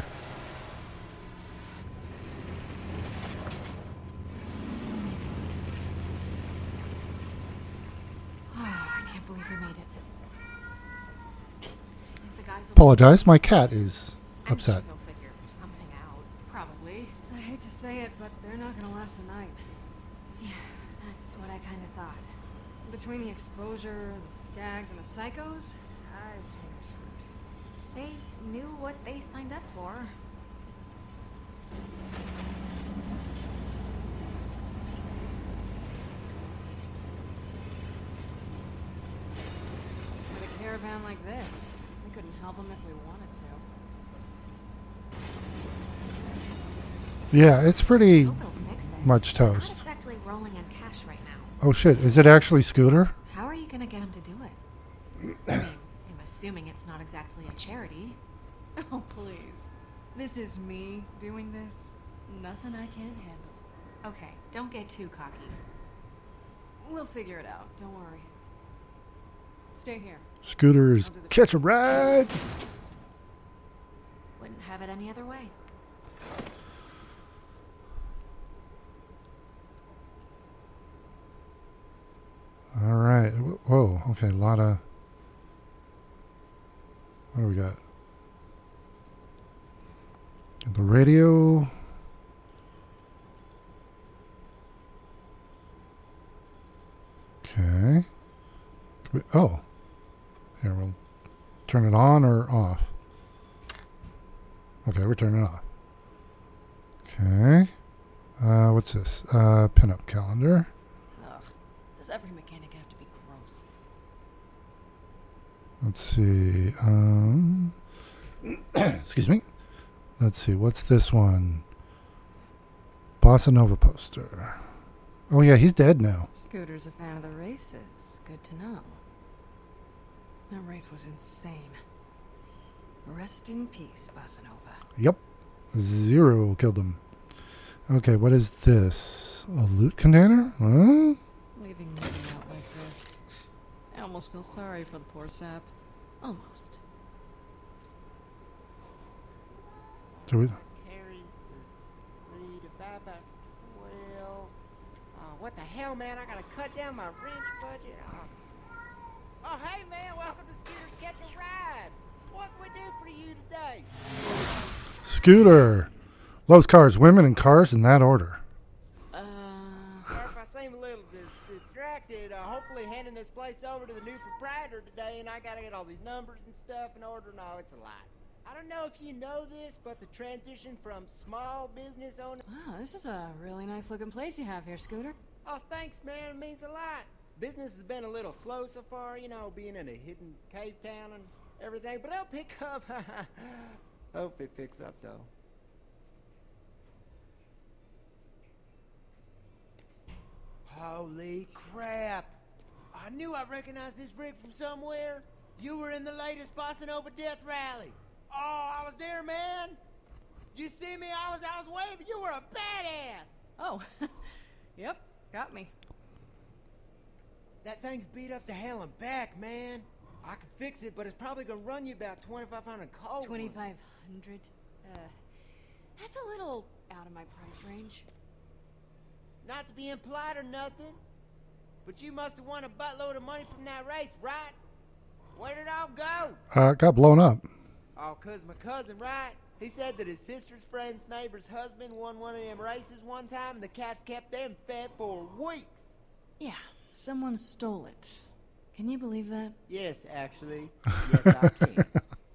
Apologize, my cat is upset. They'll figure something out, probably. I hate to say it, but they're not gonna last the night. Yeah, that's what I kind of thought. Between the exposure, the skags, and the psychos, I'd say they're screwed. They knew what they signed up for. van like this. We couldn't help him if we wanted to. Yeah, it's pretty Hope he'll fix it. much Not toast. exactly rolling in cash right now. Oh shit, is it actually Scooter? How are you gonna get him to do it? I mean, I'm assuming it's not exactly a charity. Oh, please. This is me doing this. Nothing I can't handle. Okay, don't get too cocky. We'll figure it out. Don't worry. Stay here. Scooter's catch a ride. Wouldn't have it any other way. All right. Whoa. Okay. A lot of. What do we got? The radio. Okay. Oh. Here, we'll turn it on or off. Okay, we're turning it off. Okay. What's this? Pinup calendar. Ugh. Does every mechanic have to be gross? Let's see. Excuse me. Let's see. What's this one? Bossa Nova poster. Oh yeah, he's dead now. Scooter's a fan of the races. Good to know. That race was insane. Rest in peace, Bossa Nova. Yep. Zero killed him. Okay, what is this? A loot container? Huh? Leaving me out like this. I almost feel sorry for the poor sap. Almost. Do we? Carries 3 to 5 by 12. What the hell, man? I gotta cut down my wrench budget. Oh, hey, man. Welcome to Scooter's Catch a Ride. What can we do for you today? Scooter. Loves cars, women, and cars in that order. Sorry if I seem a little distracted. Hopefully handing this place over to the new proprietor today, and I gotta get all these numbers and stuff in order. No, it's a lot. I don't know if you know this, but the transition from small business owner... Wow, this is a really nice looking place you have here, Scooter. Oh, thanks, man. It means a lot. Business has been a little slow so far, you know, being in a hidden cave town and everything, but it'll pick up. Hope it picks up, though. Holy crap! I knew I recognized this rig from somewhere. You were in the latest Bossa Nova Death Rally. Oh, I was there, man. Did you see me? I was waving. You were a badass. Oh, yep, got me. That thing's beat up to hell and back, man. I can fix it, but it's probably gonna run you about 2,500 cold. 2,500. That's a little out of my price range. Not to be impolite or nothing, but you must have won a buttload of money from that race, right? Where did it all go? It got blown up. Oh, 'cause my cousin, right? He said that his sister's friend's neighbor's husband won one of them races one time, and the cats kept them fed for weeks. Yeah, someone stole it. Can you believe that? Yes, actually. Yes, I can.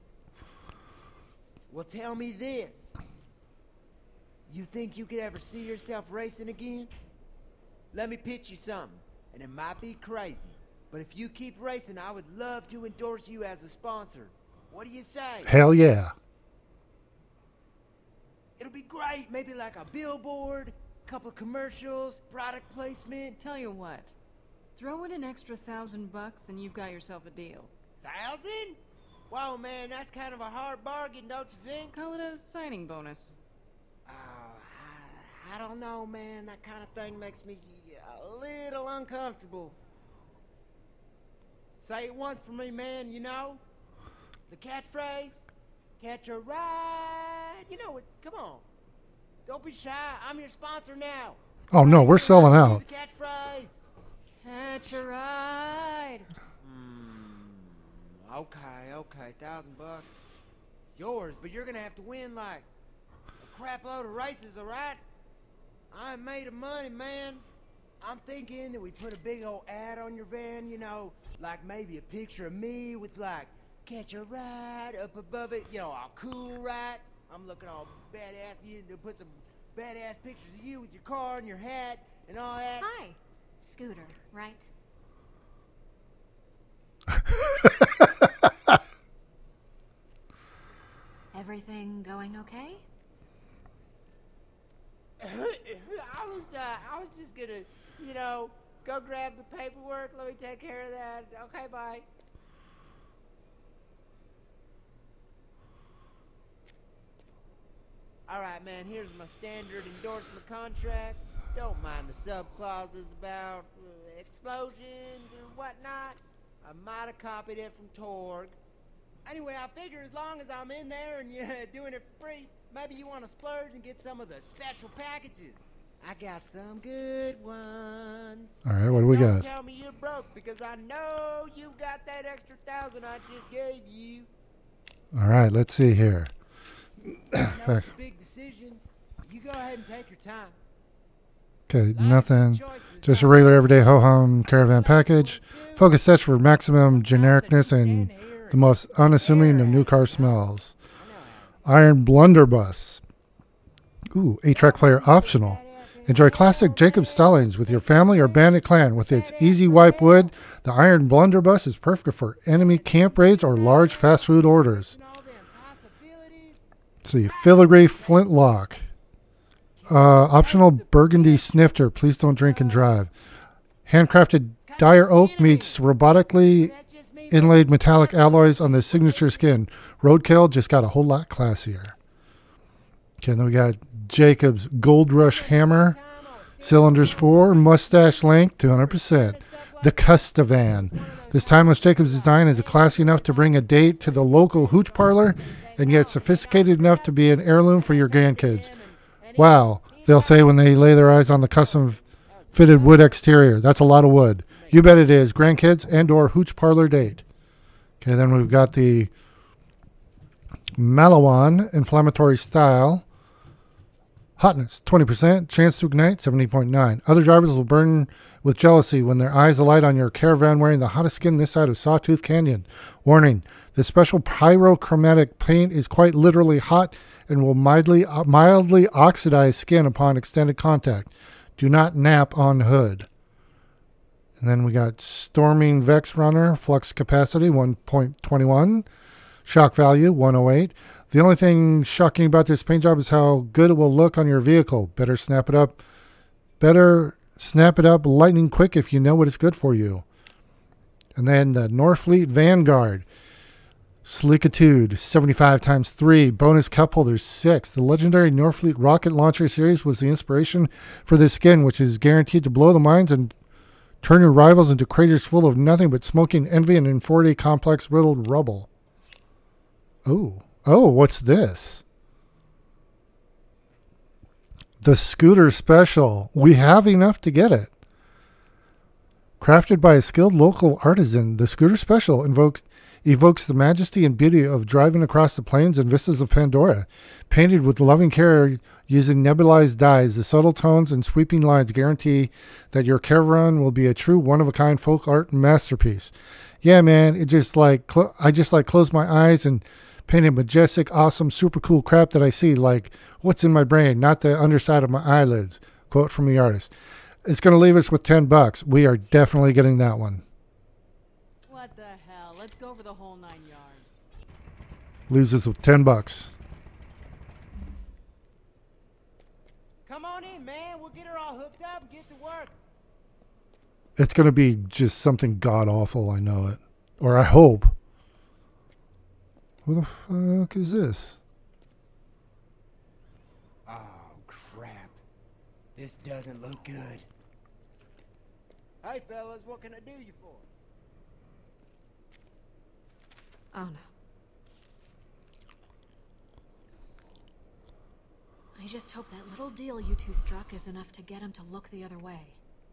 Well, tell me this. You think you could ever see yourself racing again? Let me pitch you something, and it might be crazy, but if you keep racing, I would love to endorse you as a sponsor. What do you say? Hell yeah. It'll be great. Maybe like a billboard, couple commercials, product placement. Tell you what, throw in an extra $1,000 and you've got yourself a deal. 1,000? Whoa, man, that's kind of a hard bargain, don't you think? Call it a signing bonus. I don't know, man. That kind of thing makes me a little uncomfortable. Say it once for me, man, you know? The catchphrase, catch a ride. You know it. Come on. Don't be shy. I'm your sponsor now. Oh no, we're selling out. The catchphrase. Catch a ride. Okay, $1,000. It's yours, but you're gonna have to win like a crap load of races, all right? I'm made of money, man. I'm thinking that we put a big old ad on your van, you know, like maybe a picture of me with like catch a ride up above it, you know, all cool, right? I'm looking all badass. You put some badass pictures of you with your car and your hat and all that. Hi, Scooter, right? Everything going okay? I was just gonna, you know, go grab the paperwork. Let me take care of that. Okay, bye. All right, man. Here's my standard endorsement contract. Don't mind the sub clauses about explosions or whatnot. I might have copied it from Torg. Anyway, I figure as long as I'm in there and you're doing it for free, maybe you want to splurge and get some of the special packages. I got some good ones. All right, what do we Don't got? tell me you're broke because I know you got that extra 1,000 I just gave you. All right, let's see here. I know it's a big decision. You go ahead and take your time. Okay, nothing. Just a regular everyday ho-hum caravan package. Focus sets for maximum genericness and the most unassuming of new car smells. Iron Blunderbuss. Ooh, 8-track player optional. Enjoy classic Jacob Stallings with your family or bandit clan. With its easy wipe wood, the Iron Blunderbuss is perfect for enemy camp raids or large fast food orders. Let's see, filigree flintlock. Optional burgundy snifter. Please don't drink and drive. Handcrafted dire oak meets robotically inlaid metallic alloys on the signature skin. Roadkill just got a whole lot classier. Okay, then we got Jacob's Gold Rush hammer. Cylinders 4, mustache length 200%. The Custavan. This timeless Jacob's design is classy enough to bring a date to the local hooch parlor and yet sophisticated enough to be an heirloom for your grandkids. Wow, they'll say when they lay their eyes on the custom fitted wood exterior. That's a lot of wood. You bet it is. Grandkids and or hooch parlor date. Okay, then we've got the Malawan inflammatory style. Hotness, 20%. Chance to ignite, 70.9. Other drivers will burn with jealousy when their eyes alight on your caravan wearing the hottest skin this side of Sawtooth Canyon. Warning, the special pyrochromatic paint is quite literally hot and will mildly oxidize skin upon extended contact. Do not nap on hood. And then we got Storming Vex Runner, flux capacity 1.21, shock value 108. The only thing shocking about this paint job is how good it will look on your vehicle. Better snap it up lightning quick if you know what is good for you. And then the Norfleet Vanguard, Sleekitude 75x3, bonus cup holders 6. The legendary Norfleet rocket launcher series was the inspiration for this skin, which is guaranteed to blow the minds and turn your rivals into craters full of nothing but smoking envy and in 4D complex riddled rubble. Oh, what's this? The Scooter Special. We have enough to get it. Crafted by a skilled local artisan, the Scooter Special evokes the majesty and beauty of driving across the plains and vistas of Pandora. Painted with loving care using nebulized dyes, the subtle tones and sweeping lines guarantee that your caravan will be a true one-of-a-kind folk art masterpiece. Yeah, man, I just close my eyes and painted majestic, awesome, super cool crap that I see, like what's in my brain, not the underside of my eyelids. Quote from the artist. It's going to leave us with $10. We are definitely getting that one. What the hell? Let's go for the whole 9 yards. Leaves us with $10. Come on in, man. We'll get her all hooked up and get to work. It's going to be just something god-awful, I know it. Or I hope. Who the fuck is this? Oh, crap. This doesn't look good. Hey, fellas, what can I do you for? Oh, no. I just hope that little deal you two struck is enough to get him to look the other way.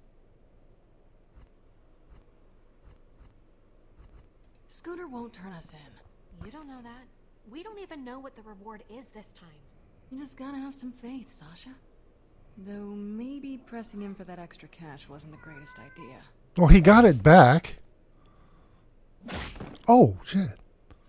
Scooter won't turn us in. You don't know that. We don't even know what the reward is this time. You just gotta have some faith, Sasha. Though maybe pressing him for that extra cash wasn't the greatest idea. Well, he got it back. Oh, shit.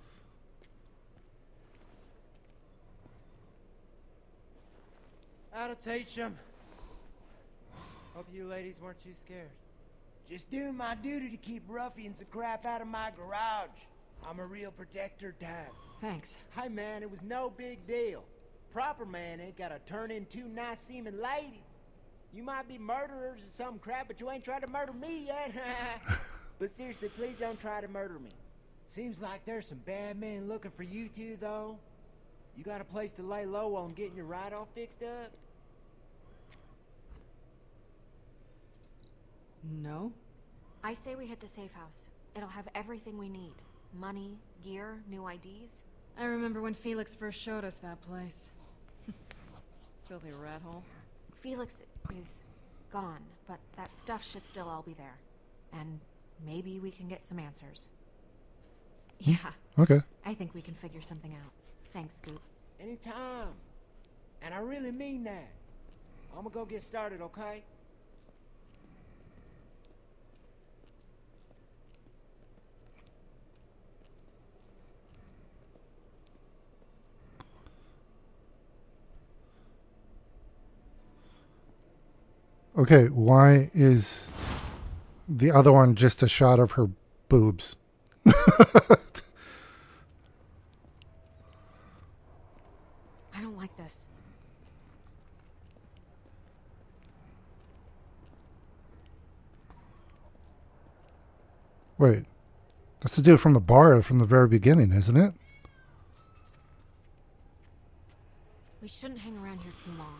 That'll teach him. Hope you ladies weren't too scared. Just doing my duty to keep ruffians the crap out of my garage. I'm a real protector type. Thanks. Hey, man, it was no big deal. Proper man ain't gotta turn in two nice-seeming ladies. You might be murderers or some crap, but you ain't tried to murder me yet. But seriously, please don't try to murder me. Seems like there's some bad men looking for you two, though. You got a place to lay low while I'm getting your ride all fixed up? No. I say we hit the safe house. It'll have everything we need. Money, gear, new IDs. I remember when Felix first showed us that place. Filthy rat hole. Felix is gone, but that stuff should still all be there. And maybe we can get some answers. Yeah. Okay. I think we can figure something out. Thanks, Scoop. Anytime. And I really mean that. I'm gonna go get started, okay? Okay, why is the other one just a shot of her boobs? I don't like this. Wait, that's the dude from the bar from the very beginning, isn't it? We shouldn't hang around here too long.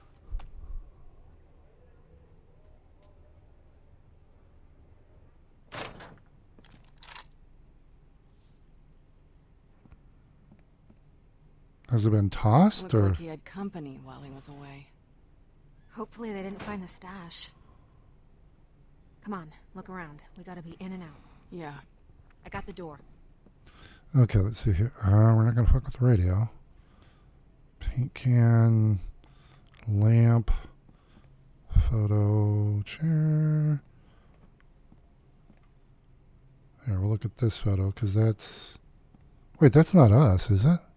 Has it been tossed, Looks or? like he had company while he was away. Hopefully they didn't find the stash. Come on, look around. We gotta be in and out. Yeah. I got the door. Okay, let's see here. We're not gonna fuck with the radio. Paint can, lamp, photo, chair. Here, we'll look at this photo, because that's... Wait, that's not us, is it?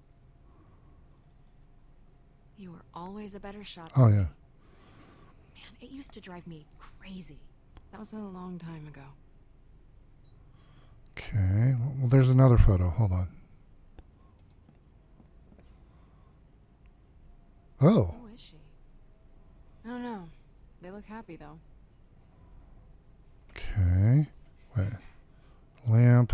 You were always a better shot. Oh, yeah. Man, it used to drive me crazy. That was a long time ago. Okay, well, there's another photo. Hold on. Oh. Who is she? I don't know. They look happy, though. Okay. Wait. Lamp.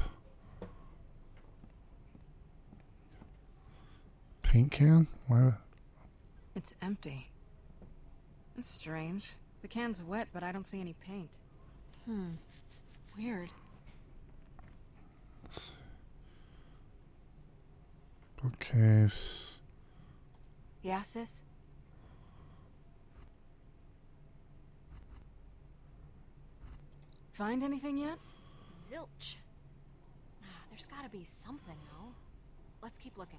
Paint can? Why? It's empty. That's strange. The can's wet, but I don't see any paint. Weird. Bookcase. Yeah, sis? Find anything yet? Zilch. There's gotta be something, though. Let's keep looking.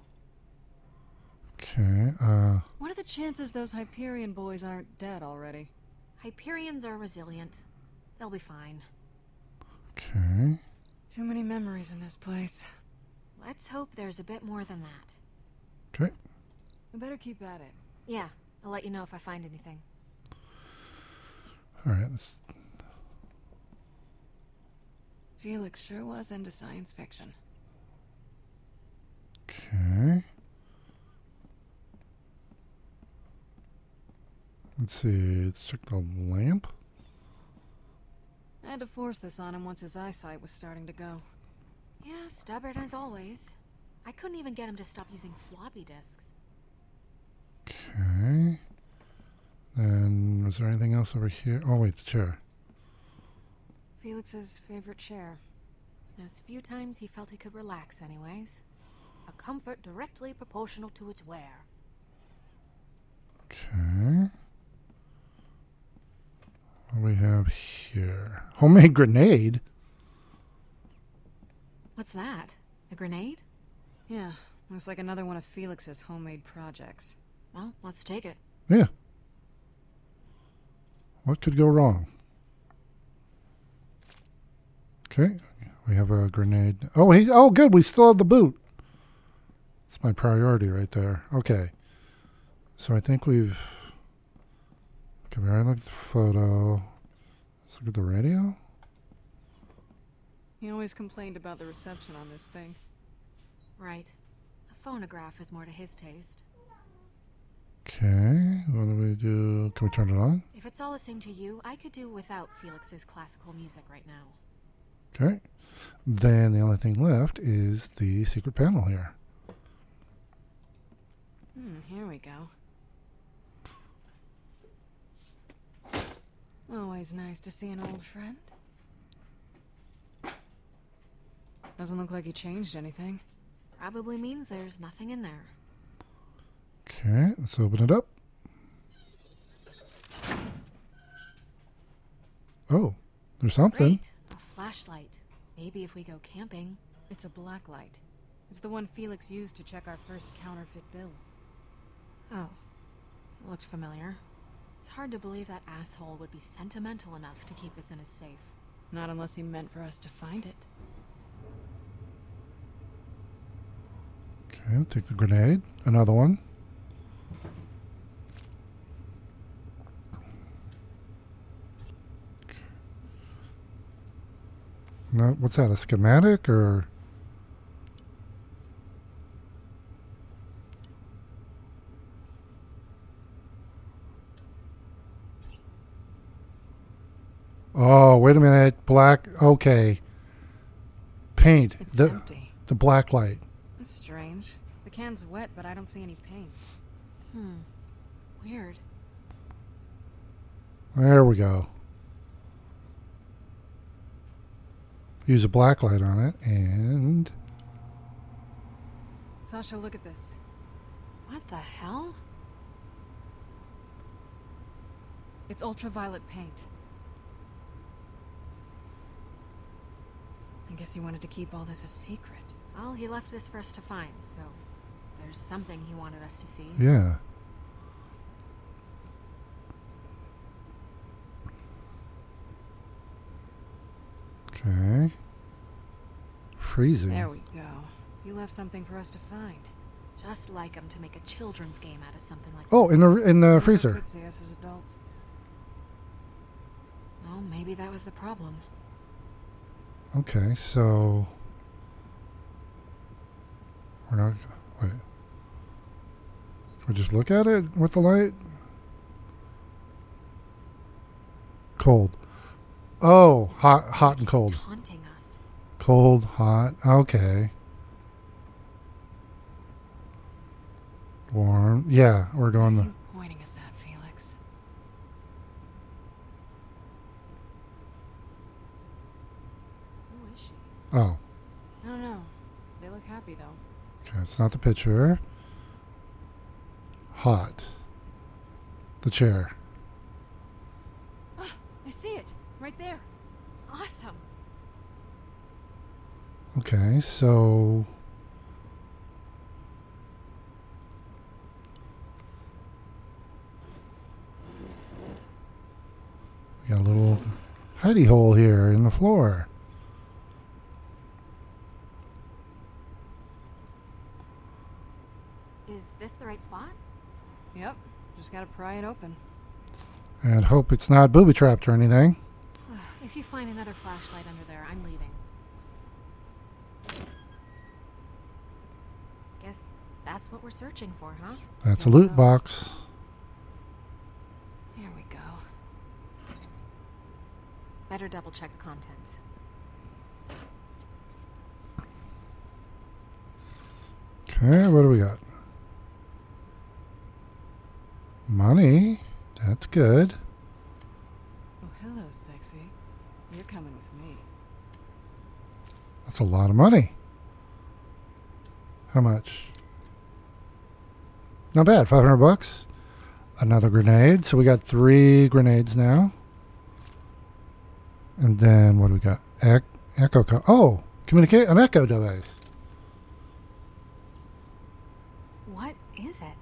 Okay, What are the chances those Hyperion boys aren't dead already? Hyperions are resilient. They'll be fine. okay. Too many memories in this place. Let's hope there's a bit more than that. Okay. We better keep at it. Yeah, I'll let you know if I find anything. Alright, let's... Felix sure was into science fiction. Okay. Let's see, let's check the lamp. I had to force this on him once his eyesight was starting to go. Yeah, stubborn as always. I couldn't even get him to stop using floppy disks. Okay. Then, was there anything else over here? Oh, wait, the chair. Felix's favorite chair. Those few times he felt he could relax anyways. A comfort directly proportional to its wear. Okay. What do we have here? Homemade grenade? What's that? A grenade? Yeah, looks like another one of Felix's homemade projects. Well, let's take it. Yeah. What could go wrong? Okay, we have a grenade. Oh, good, we still have the boot. It's my priority right there. Okay. So I think we've... Okay, we already looked at the photo. Let's look at the radio. He always complained about the reception on this thing. Right. A phonograph is more to his taste. Okay, what do we do? Can we turn it on? If it's all the same to you, I could do without Felix's classical music right now. Okay. Then the only thing left is the secret panel here. Here we go. Always nice to see an old friend. Doesn't look like he changed anything. Probably means there's nothing in there. Okay, let's open it up. Oh, there's something. Great. A flashlight. Maybe if we go camping. It's a black light. It's the one Felix used to check our first counterfeit bills. Oh, looked familiar. It's hard to believe that asshole would be sentimental enough to keep this in his safe. Not unless he meant for us to find it. Okay, take the grenade. Another one. Now, what's that, a schematic or? Oh, wait a minute. Black. Okay. Paint. It's the empty. The black light. That's strange. The can's wet, but I don't see any paint. Weird. There we go. Use a black light on it and... Sasha, look at this. What the hell? It's ultraviolet paint. I guess he wanted to keep all this a secret. Well, he left this for us to find, so there's something he wanted us to see. Yeah. Okay. Freezing. There we go. He left something for us to find. Just like him to make a children's game out of something like Oh, this. in the freezer. Could see us as adults. Well, maybe that was the problem. Okay, so we're not. Wait. Can we just look at it with the light? Cold. Oh, hot and cold. It's taunting us. Cold, hot. Okay. Warm. Yeah, we're going What are the. you pointing us at, Felix? Who is she? Oh, I don't know. They look happy, though. okay. It's not the picture. Hot. The chair. Ah, I see it. Right there. Awesome. Okay, so. We got a little hidey hole here in the floor. Is this the right spot? Yep. Just gotta pry it open. And hope it's not booby trapped or anything. If you find another flashlight under there, I'm leaving. Guess that's what we're searching for, huh? That's a loot box. Here we go. Better double check the contents. Okay, what do we got? Money. That's good. Oh, hello, sexy. You're coming with me. That's a lot of money. How much? Not bad. 500 bucks. Another grenade. So we got 3 grenades now. And then what do we got? Echo. Oh, communicate an echo device. What is it?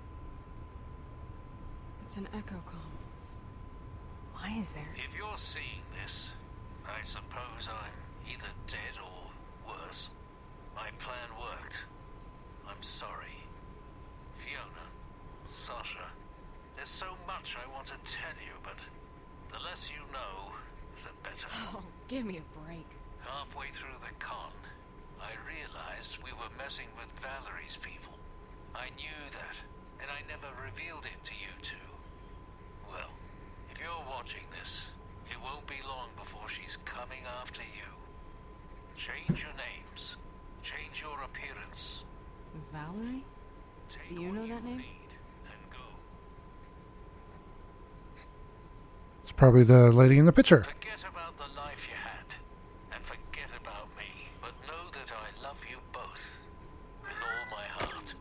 It's an echo comm. Why is there? If you're seeing this, I suppose I'm either dead or worse. My plan worked. I'm sorry. Fiona, Sasha, there's so much I want to tell you, but the less you know, the better. Oh, give me a break. Halfway through the con, I realized we were messing with Valerie's people. I knew that, and I never revealed it to you two. Well, if you're watching this, it won't be long before she's coming after you. Change your names. Change your appearance. Valerie? Do you know that name? It's probably the lady in the picture. Forget about the life you had, and forget about me. But know that I love you both with all my heart.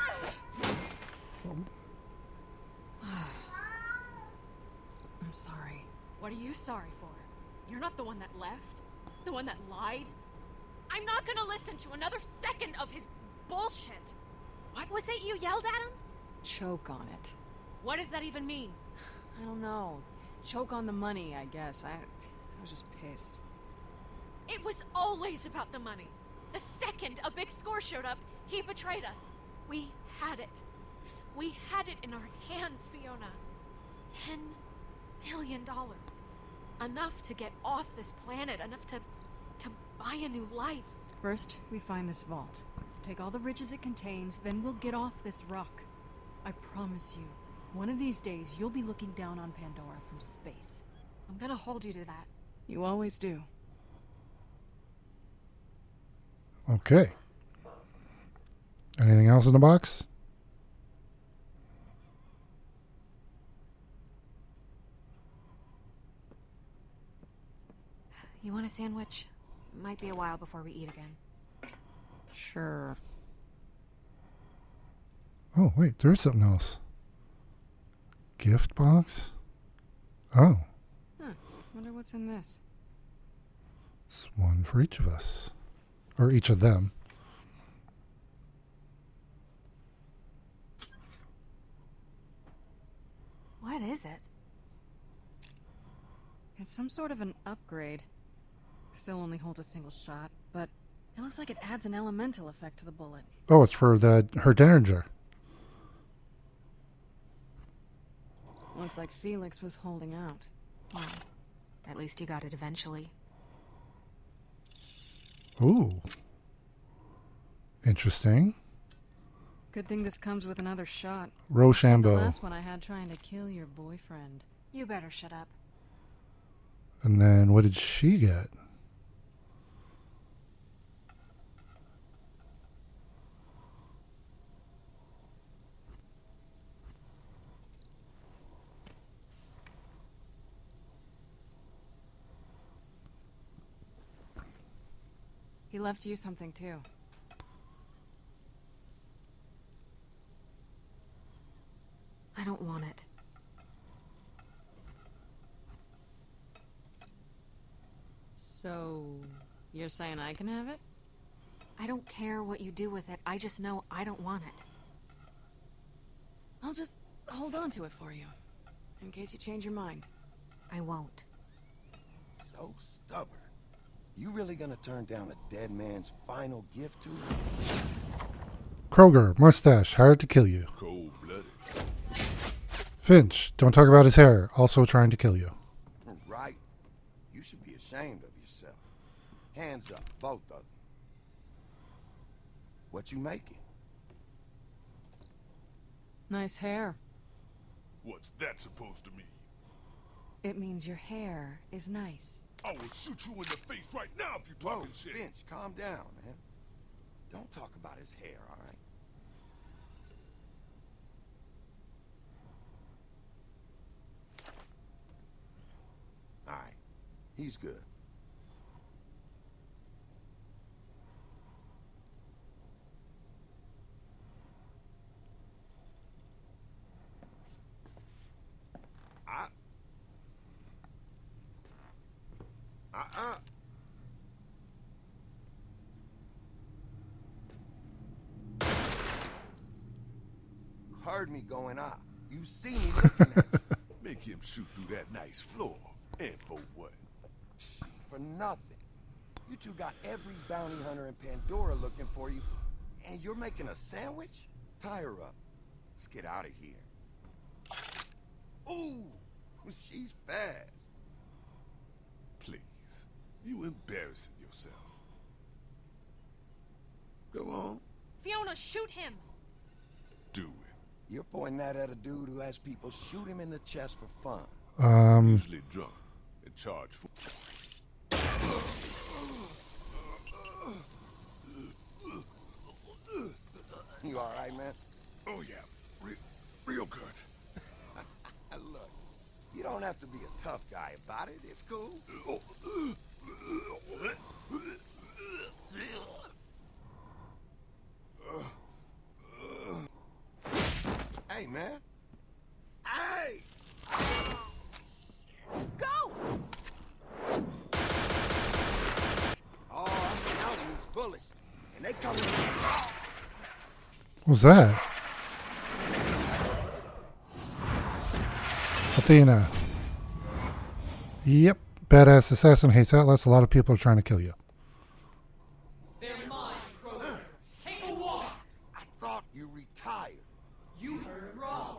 I'm sorry. What are you sorry for? You're not the one that left? The one that lied? I'm not gonna listen to another second of his bullshit! What was it you yelled at him? Choke on it. What does that even mean? I don't know. Choke on the money, I guess. I was just pissed. It was always about the money. The second a big score showed up, he betrayed us. We had it. We had it in our hands, Fiona. $10 million. Enough to get off this planet, enough to buy a new life. First, we find this vault. Take all the riches it contains, then we'll get off this rock. I promise you, one of these days you'll be looking down on Pandora from space. I'm gonna hold you to that. You always do. Okay. Anything else in the box? You want a sandwich? Might be a while before we eat again. Sure. Oh, wait, there's something else. Gift box? Oh. Huh. Wonder what's in this. It's one for each of us. Or each of them. What is it? It's some sort of an upgrade. Still only holds a single shot, but it looks like it adds an elemental effect to the bullet. Oh, it's for her Derringer. Looks like Felix was holding out. Well, at least he got it eventually. Ooh. Interesting. Good thing this comes with another shot. Rochambeau. The last one I had trying to kill your boyfriend. You better shut up. And then what did she get? He left you something too. I don't want it. So, you're saying I can have it? I don't care what you do with it. I just know I don't want it. I'll just hold on to it for you, in case you change your mind. I won't. So stubborn. You really gonna turn down a dead man's final gift to you? Kroger, mustache, hired to kill you. Cold-blooded. Finch, don't talk about his hair, also trying to kill you. Right. You should be ashamed of yourself. Hands up, both of you. What you making? Nice hair. What's that supposed to mean? It means your hair is nice. I will shoot you in the face right now if you talking shit. Finch, calm down, man. Don't talk about his hair, all right? All right. He's good. You heard me going out. You see me looking at you. Make him shoot through that nice floor. And for what? For nothing. You two got every bounty hunter in Pandora looking for you, and you're making a sandwich? Tie her up. Let's get out of here. Ooh, she's fast. Please, You embarrassing yourself. Go on. Fiona, shoot him! Do it. You're pointing that at a dude who has people shoot him in the chest for fun. Usually drunk and charged for... You alright, man? Oh, yeah. Real good. Look, you don't have to be a tough guy about it. It's cool. Hey, man. Hey! Go! Oh, I'm counting these bullets. And they coming. What was that? Athena. Yep. Badass assassin hates Atlas. A lot of people are trying to kill you. They're mine, Kroger. Take a walk. I thought you retired. You heard wrong.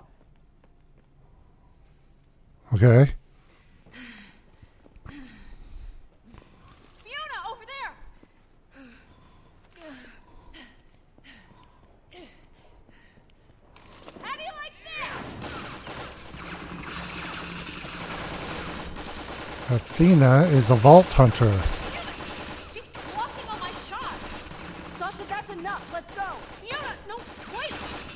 Okay. Fiona, over there! How do you like this? Athena is a vault hunter. She's blocking all my shots! Sasha, that's enough. Let's go. Fiona, no, wait!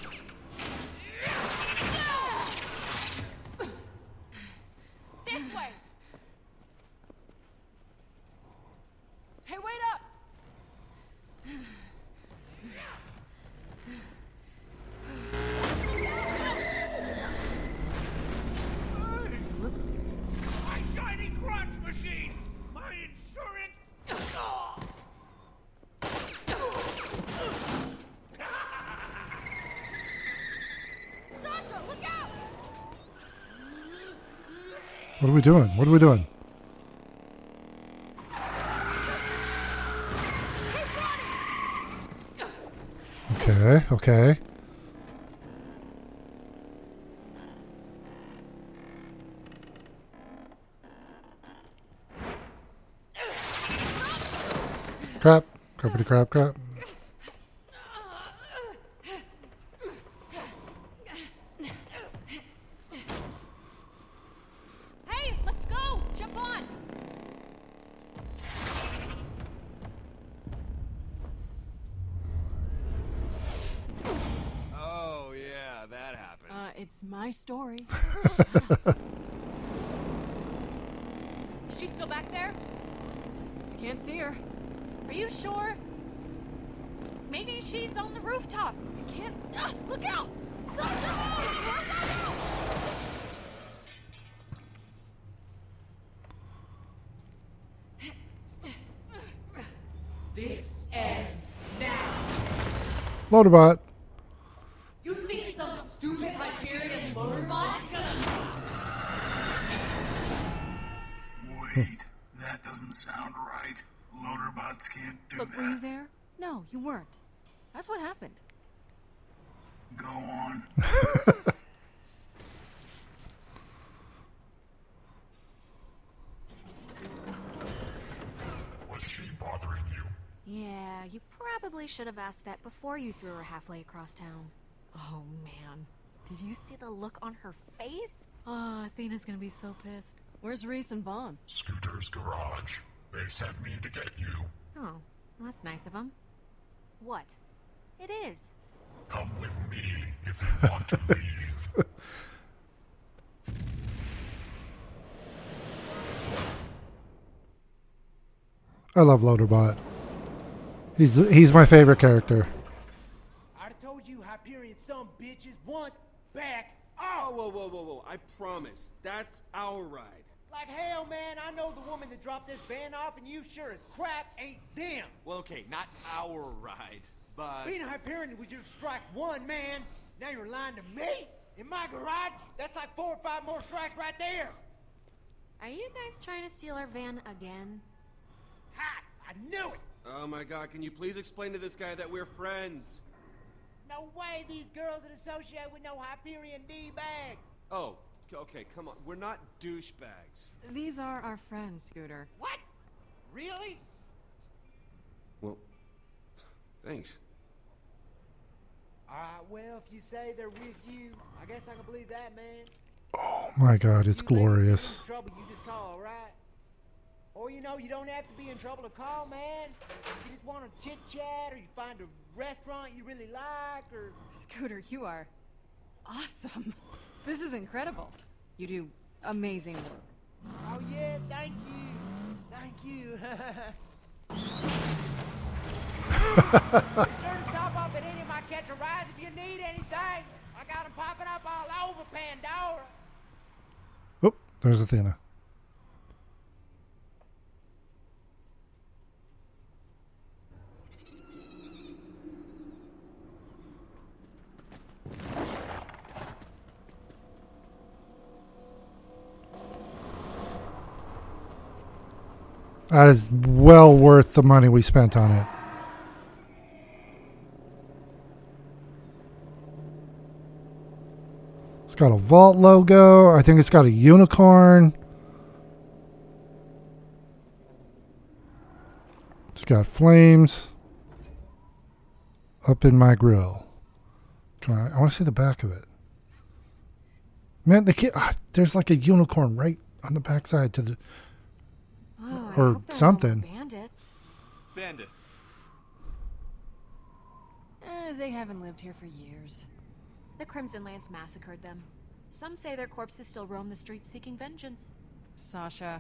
This way! Hey, wait up! Whoops. My shiny crunch machine! My insurance! Sasha, look out! What are we doing? What are we doing? Okay, okay. Crap. Crappity crap crap. Hey, let's go! Jump on! Oh, yeah, that happened. It's my story. Is she still back there? I can't see her. Are you sure? Maybe she's on the rooftops. I can't. Look out! Sasha! This ends now. Loaderbot. You think some stupid Hyperion motorbot is gonna... Wait, that doesn't sound right. Loaderbots can't do Look, that. were you there? No, you weren't. That's what happened. Go on. Was she bothering you? Yeah, you probably should have asked that before you threw her halfway across town. Oh, man. Did you see the look on her face? Oh, Athena's gonna be so pissed. Where's Reese and Vaughn? Scooter's garage. They sent me to get you. Oh, well, that's nice of them. What? It is. Come with me if you want to leave. I love Loaderbot. He's my favorite character. I'd have told you Hyperion some bitches once back. Oh, whoa, whoa, whoa, whoa. I promise. That's our ride. Like hell, man, I know the woman that dropped this van off, and you sure as crap ain't them. Well, okay, not our ride, but... Being a Hyperion was just strike one, man. Now you're lying to me? In my garage? That's like 4 or 5 more strikes right there. Are you guys trying to steal our van again? Ha! I knew it! Oh my god, can you please explain to this guy that we're friends? No way these girls would associate with no Hyperion D-bags. Oh, okay, come on. We're not douchebags. These are our friends, Scooter. What? Really? Well, thanks. Alright, well, if you say they're with you, I guess I can believe that, man. Oh my God, it's glorious. Trouble, you just call, right? Or you know, you don't have to be in trouble to call, man. You just want to chit chat, or you find a restaurant you really like, or Scooter, you are awesome. This is incredible. You do amazing work. Oh yeah, thank you. Thank you. Be sure to stop up at any of my catch a rides if you need anything. I got them popping up all over Pandora. Oh, there's Athena. That is well worth the money we spent on it. It's got a vault logo. I think it's got a unicorn. It's got flames up in my grill. Come on, I want to see the back of it. Man, there's like a unicorn right on the backside to the... Oh, or something. Bandits. Bandits. They haven't lived here for years. The Crimson Lance massacred them. Some say their corpses still roam the streets seeking vengeance. Sasha.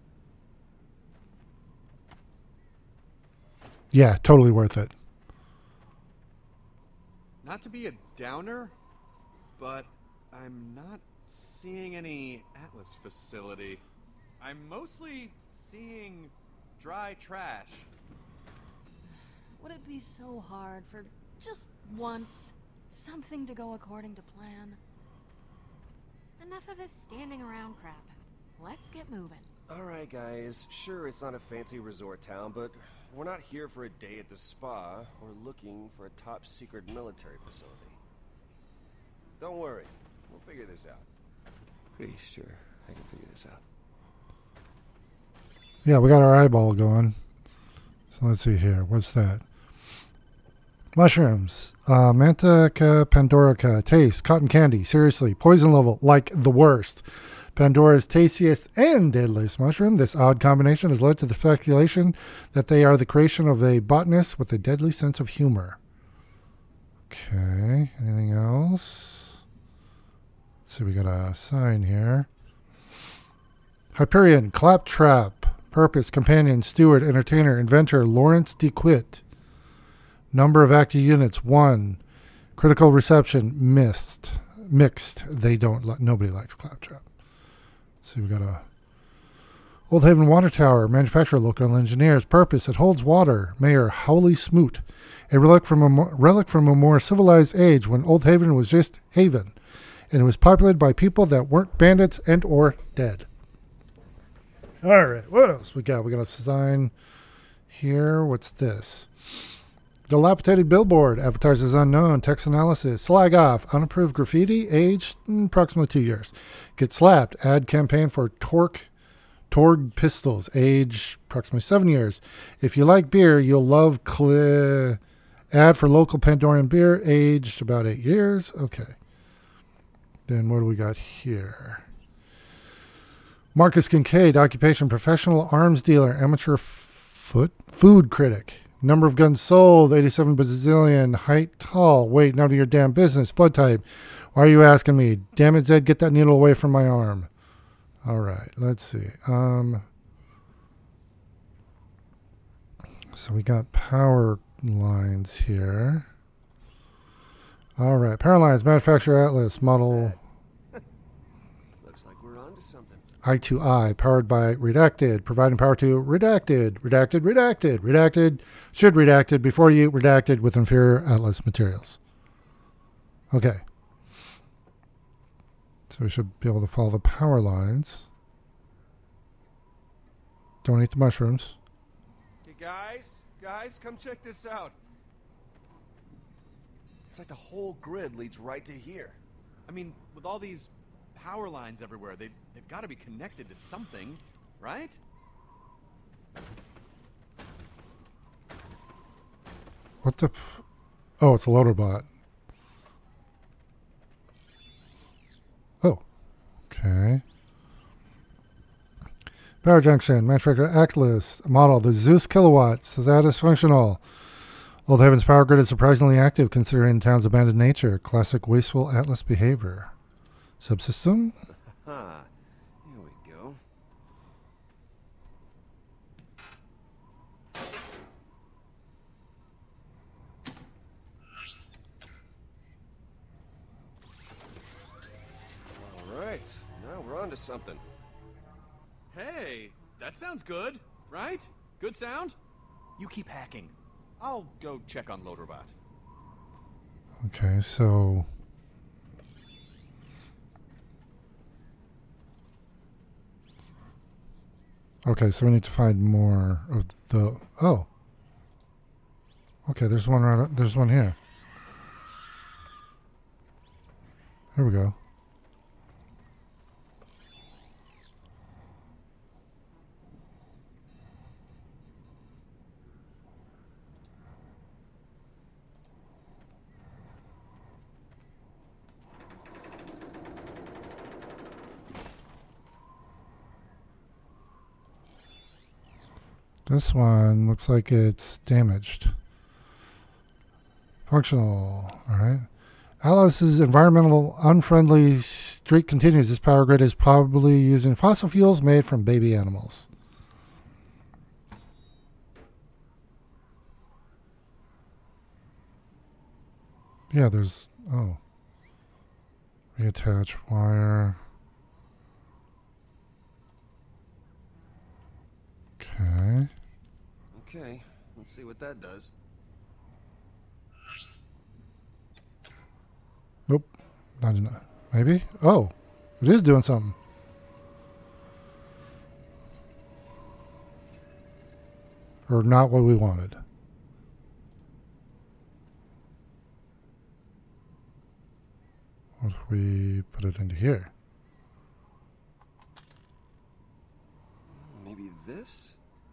Yeah, totally worth it. Not to be a downer, but I'm not seeing any Atlas facility. I'm mostly seeing dry trash. Would it be so hard for just once something to go according to plan? Enough of this standing around crap. Let's get moving. Alright guys, sure it's not a fancy resort town, but we're not here for a day at the spa or looking for a top secret military facility. Don't worry, we'll figure this out. Pretty sure I can figure this out. Yeah, we got our eyeball going. So let's see here. What's that? Mushrooms. Manteca pandorica. Taste. Cotton candy. Seriously. Poison level. Like the worst. Pandora's tastiest and deadliest mushroom. This odd combination has led to the speculation that they are the creation of a botanist with a deadly sense of humor. Okay. Anything else? Let's see. We got a sign here. Hyperion. Claptrap. Purpose, companion, steward, entertainer, inventor, Lawrence DeQuitt. Number of active units, 1. Critical reception, mixed. Nobody likes Claptrap. Let's see, we got a Old Haven Water Tower, manufacturer, local engineers. Purpose, it holds water. Mayor Howley Smoot. A relic from a more civilized age when Old Haven was just Haven. And it was populated by people that weren't bandits and or dead. All right, what else we got? We got a sign here. What's this? Dilapidated billboard, advertises unknown, text analysis, slag off, unapproved graffiti, age approximately 2 years. Get slapped, ad campaign for Torg pistols, age approximately 7 years. If you like beer, you'll love ad for local Pandorian beer, aged about 8 years. Okay. Then what do we got here? Marcus Kincaid, occupation, professional arms dealer, amateur food critic. Number of guns sold, 87 bazillion. Height, tall. Weight, none of your damn business. Blood type. Why are you asking me? Damn it, Zed, get that needle away from my arm. All right, let's see. So we got power lines here. All right, power lines, manufacturer Atlas, model... Looks like we're on to something. I2I, powered by Redacted, providing power to Redacted, should Redacted, before you Redacted with inferior Atlas materials. Okay. So we should be able to follow the power lines. Don't eat the mushrooms. Hey guys, come check this out. It's like the whole grid leads right to here. I mean, with all these power lines everywhere, they've got to be connected to something, right? What the? Oh, it's a loader bot. Oh, okay. Power junction, Mantraker Atlas model, the Zeus kilowatt, status functional. Old Haven's power grid is surprisingly active considering the town's abandoned nature. Classic wasteful Atlas behavior. Subsystem? Huh. Here we go. All right. Now we're on to something. Hey, that sounds good, right? Good sound? You keep hacking. I'll go check on Loaderbot. Okay, so... Okay, so we need to find more of the... Oh. Okay, there's one right... There's one here. Here we go. This one looks like it's damaged. Functional. Alright. Alice's environmental unfriendly streak continues. This power grid is probably using fossil fuels made from baby animals. Yeah, there's... Oh. Reattach wire. Okay. Okay, let's see what that does. Nope. Not enough. Maybe? Oh. It is doing something. Or not what we wanted. What if we put it into here? Maybe this?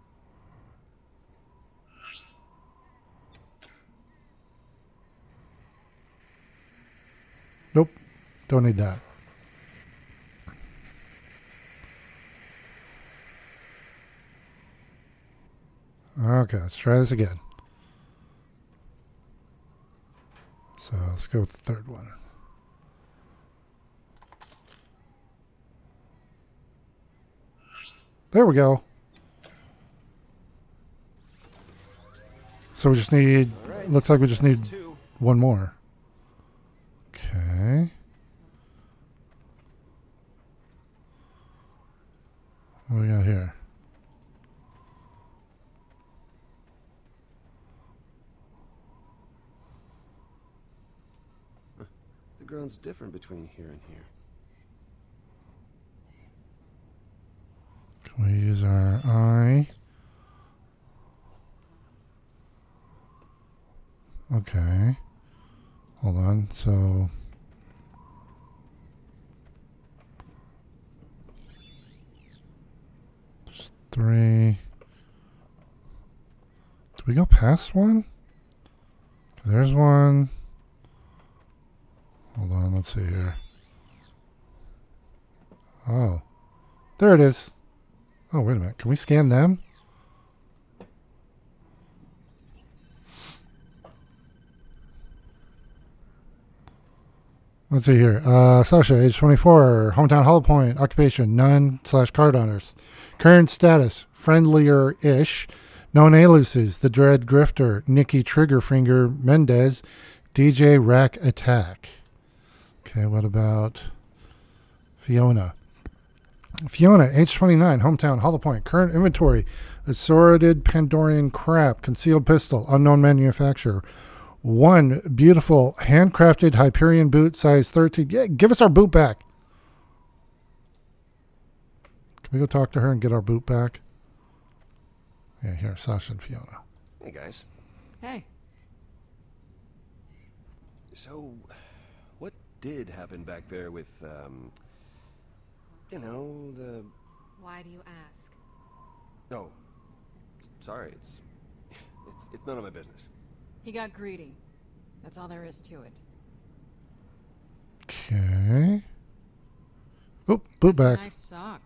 Nope. Don't need that. Okay, let's try this again. So let's go with the third one. There we go. So we just need, right. Looks like we just need one more. Okay. What do we got here? The ground's different between here and here. Can we use our eye? Okay. Hold on. So there's 3. Did we go past one? There's one. Hold on. Let's see here. Oh. There it is. Oh, wait a minute. Can we scan them? Let's see here. Sasha, age 24, hometown Hollow Point, occupation none/card honors. Current status, friendlier-ish. Known aliases, the Dread Grifter, Nikki Triggerfinger Mendez, DJ Rack Attack. Okay, what about Fiona? Fiona, age 29, hometown Hollow Point. Current inventory, assorted Pandorian crap, concealed pistol, unknown manufacturer. 1 beautiful handcrafted Hyperion boot, size 13. Yeah, give us our boot back. Can we go talk to her and get our boot back? Yeah, here, Sasha and Fiona. Hey, guys. Hey. So, what did happen back there with, you know, the... Why do you ask? No. Sorry, it's none of my business. He got greedy. That's all there is to it. Okay. Oh, boot back. Nice sock.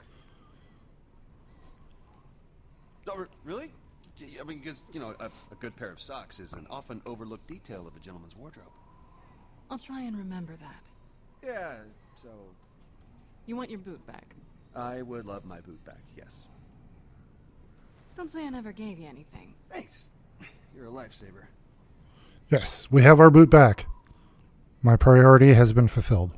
Oh, really? I mean, because, you know, a good pair of socks is an often overlooked detail of a gentleman's wardrobe. I'll try and remember that. Yeah, so... You want your boot back? I would love my boot back, yes. Don't say I never gave you anything. Thanks. You're a lifesaver. Yes, we have our boot back. My priority has been fulfilled.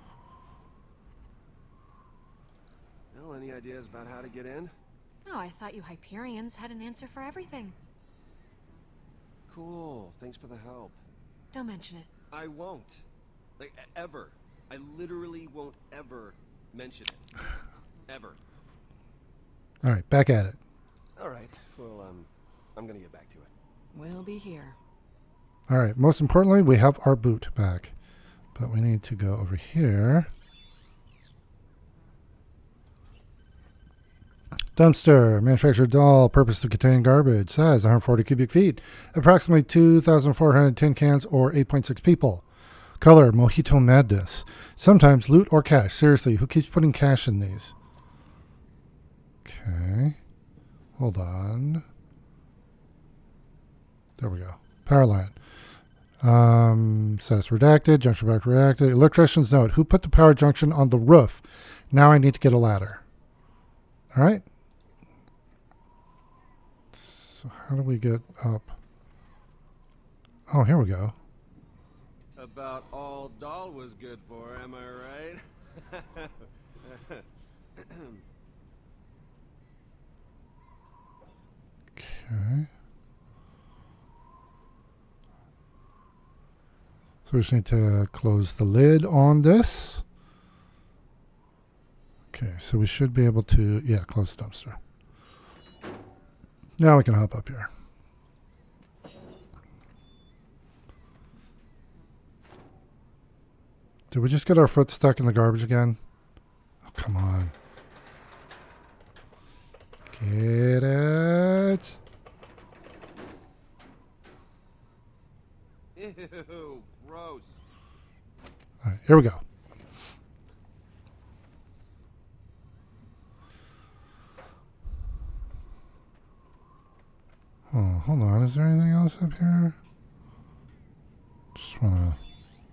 Well, any ideas about how to get in? Oh, I thought you Hyperions had an answer for everything. Cool. Thanks for the help. Don't mention it. I won't. Like, ever. I literally won't ever mention it. Ever. All right, back at it. All right. Well, I'm gonna get back to it. We'll be here. All right, most importantly, we have our boot back. But we need to go over here. Dumpster, manufactured doll, purpose to contain garbage, size 140 cubic feet, approximately 2,400 tin cans or 8.6 people. Color, Mojito Madness. Sometimes loot or cash. Seriously, who keeps putting cash in these? Okay. Hold on. There we go. Powerline. Status redacted. Junction box redacted. Electrician's note. Who put the power junction on the roof? Now I need to get a ladder. All right. So how do we get up? Oh, here we go. About all doll was good for, am I right? Okay. So we just need to close the lid on this. Okay, so we should be able to, yeah, close the dumpster. Now we can hop up here. Did we just get our foot stuck in the garbage again? Oh, come on. Get it. Ew, gross. All right, here we go. Oh, hold on. Is there anything else up here? Just want to...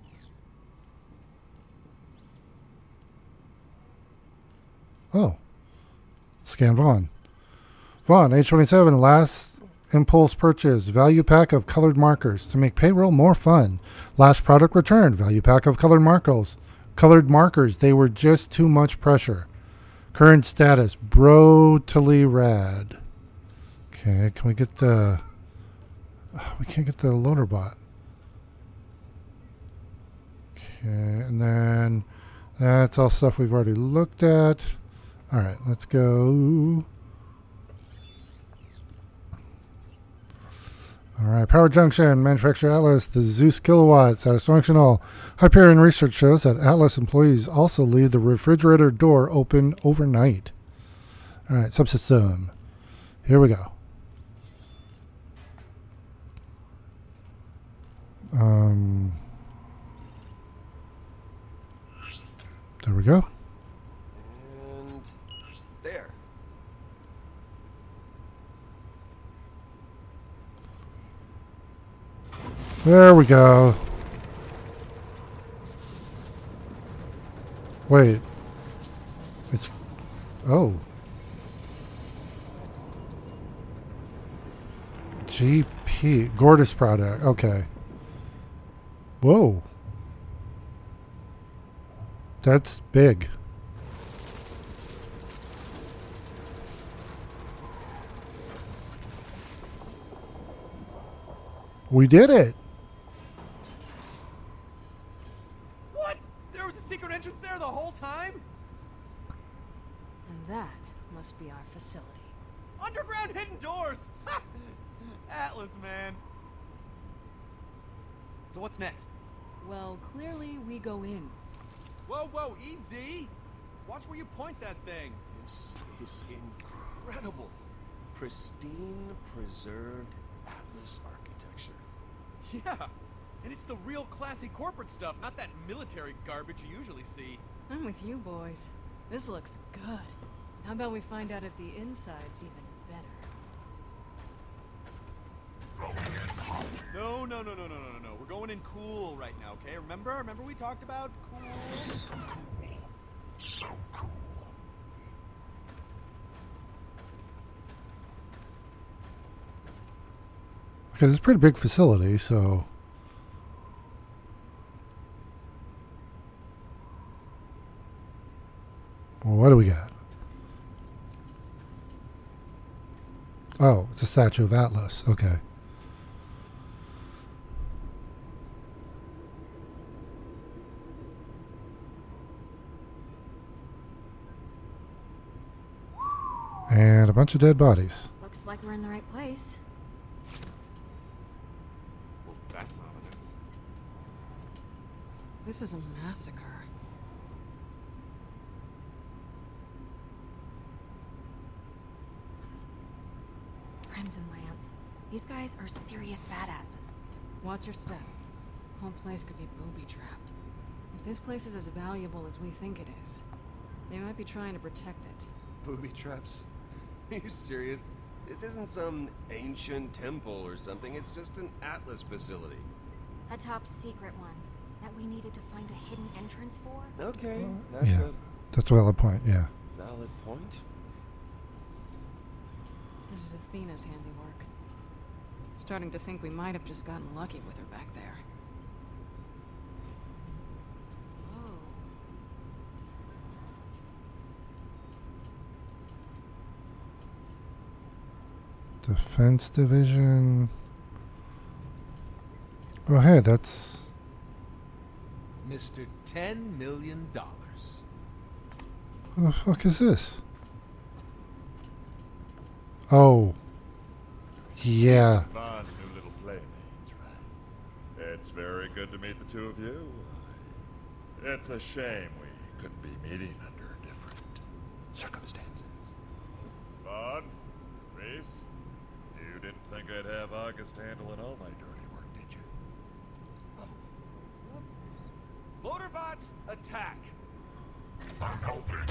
Oh. Scan Vaughn. Vaughn, age 27, last impulse purchase. Value pack of colored markers to make payroll more fun. Last product returned. Value pack of colored markers. Colored markers. They were just too much pressure. Current status. Brutally rad. Okay, can we get the... Oh, we can't get the loader bot. Okay, and then that's all stuff we've already looked at. All right, let's go. All right, Power Junction, manufacturer Atlas, the Zeus kilowatt, status functional. Hyperion research shows that Atlas employees also leave the refrigerator door open overnight. All right, subsystem. Here we go. There we go. And there. There we go. Wait. It's... Oh. GP. Gorgeous product. Okay. Whoa. That's big. We did it. What? There was a secret entrance there the whole time? And that must be our facility. Underground hidden doors! Ha! Atlas, man. So what's next? Well, clearly we go in. Whoa, whoa, easy! Watch where you point that thing. This is incredible. Pristine, preserved Atlas architecture. Yeah, and it's the real classy corporate stuff, not that military garbage you usually see. I'm with you, boys. This looks good. How about we find out if the inside's even better? No. We're going in cool right now, okay? Remember we talked about cool? So cool. Because it's a pretty big facility, so... Well, what do we got? Oh, it's a statue of Atlas. Okay. And a bunch of dead bodies. Looks like we're in the right place. Well, that's ominous. This is a massacre. Crimson Lance. These guys are serious badasses. Watch your step. Whole place could be booby-trapped. If this place is as valuable as we think it is, they might be trying to protect it. Booby traps? Are you serious? This isn't some ancient temple or something. It's just an Atlas facility. A top secret one that we needed to find a hidden entrance for. Okay, that's Yeah, a that's a valid point, yeah. valid point. This is Athena's handiwork. Starting to think we might have just gotten lucky with her back there. Whoa. Defense Division. Oh, hey, that's... Mr. $10 million. What the fuck is this? Oh. Yeah. Vaughn's new little playmates, right? It's very good to meet the two of you. It's a shame we couldn't be meeting under different circumstances. Vaughn, Reese, you didn't think I'd have August handling all my dirty work, did you? Motorbot, attack! I'm helping.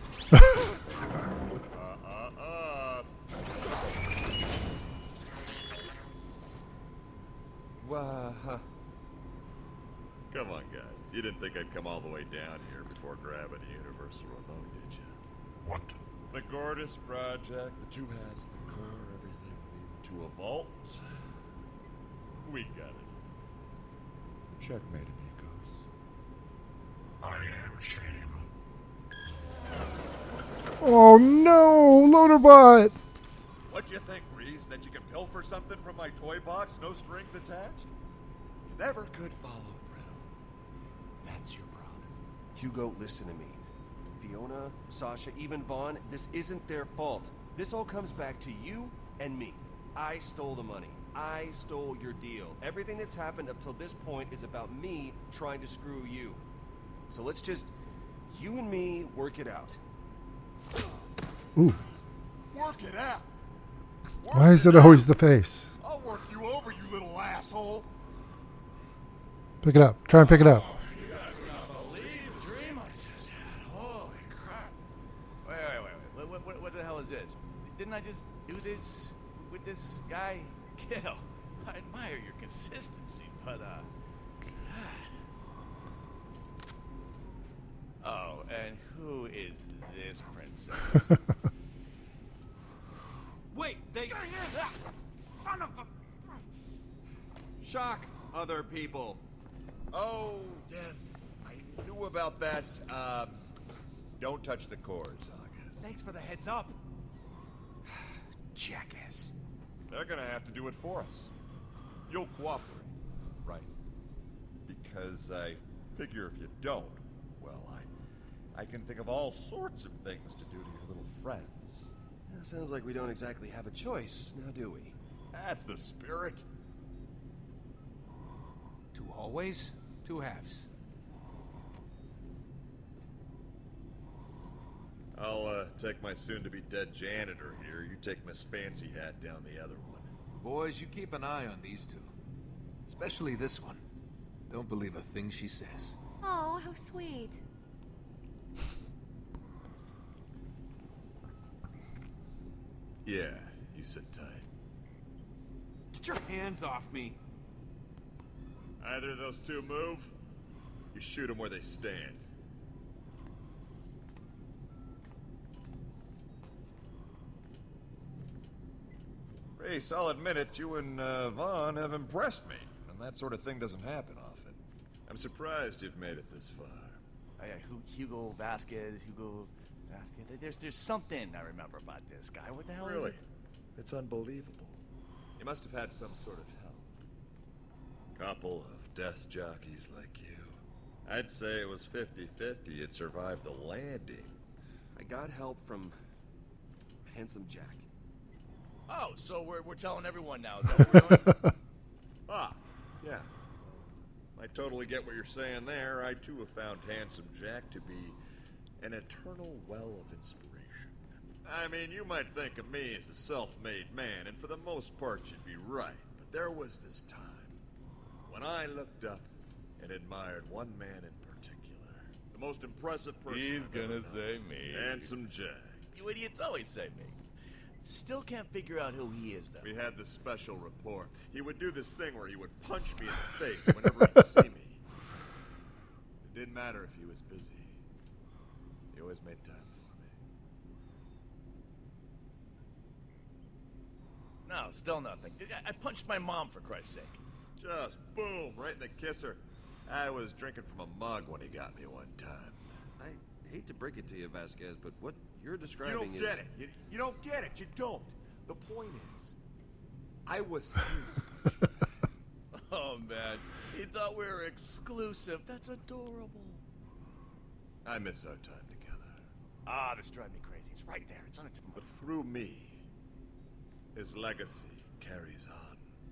Come on, guys. You didn't think I'd come all the way down here before grabbing a universal remote, did you? What? The Gortys Project, the two halves of the core, everything leading to a vault. We got it. Checkmate, amigos. I am shame. Oh no, Loaderbot! What'd you think, Reese? That you can pilfer something from my toy box, no strings attached? You never could follow through. That's your problem. Hugo, listen to me. Fiona, Sasha, even Vaughn, this isn't their fault. This all comes back to you and me. I stole the money. I stole your deal. Everything that's happened up till this point is about me trying to screw you. So let's just, you and me, work it out. Ooh. Work it out. Why is it always the face? I'll work you over, you little asshole. Pick it up. Try and pick it up. You guys are gonna believe the dream I just had. Holy crap. Wait. What the hell is this? Didn't I just do this with this guy? Kiddo, I admire your consistency, but, God. Oh, and who is this princess? Wait, they... Son of a... Shock other people. Oh, yes. I knew about that. Don't touch the cores, August. Thanks for the heads up. Jackass. They're gonna have to do it for us. You'll cooperate, right? Because I figure if you don't, well, I can think of all sorts of things to do to your little friends. Yeah, sounds like we don't exactly have a choice, now do we? That's the spirit. 2 hallways, 2 halves. I'll take my soon-to-be dead janitor here. You take Miss Fancy Hat down the other one. Boys, you keep an eye on these two. Especially this one. Don't believe a thing she says. Oh, how sweet. Yeah, you sit tight. Get your hands off me! Either of those two move, you shoot them where they stand. Race, I'll admit it, you and Vaughn have impressed me, and that sort of thing doesn't happen often. I'm surprised you've made it this far. Hugo Vasquez. There's something I remember about this guy. What the hell is Really? it? It's unbelievable. You must have had some sort of help. Couple of death jockeys like you. I'd say it was 50-50 you'd survive the landing. I got help from Handsome Jack. Oh, so we're telling everyone now. Is that what we're doing? Ah, yeah. I totally get what you're saying there. I too have found Handsome Jack to be an eternal well of inspiration. I mean, you might think of me as a self-made man, and for the most part you'd be right. But there was this time when I looked up and admired one man in particular. The most impressive person He's I've ever gonna known. say me. Handsome Jack. You idiots always say me. Still can't figure out who he is, though. We had this special rapport. He would do this thing where he would punch me in the face whenever he'd see me. It didn't matter if he was busy. He always made time for me. No, still nothing. I punched my mom, for Christ's sake. Just boom, right in the kisser. I was drinking from a mug when he got me one time. I hate to break it to you, Vasquez, but what you're You describing don't get it. You don't get it. You don't. The point is, I was his. Oh, man. He thought we were exclusive. That's adorable. I miss our time together. Ah, this drives me crazy. It's right there. It's on its... But through me, his legacy carries on.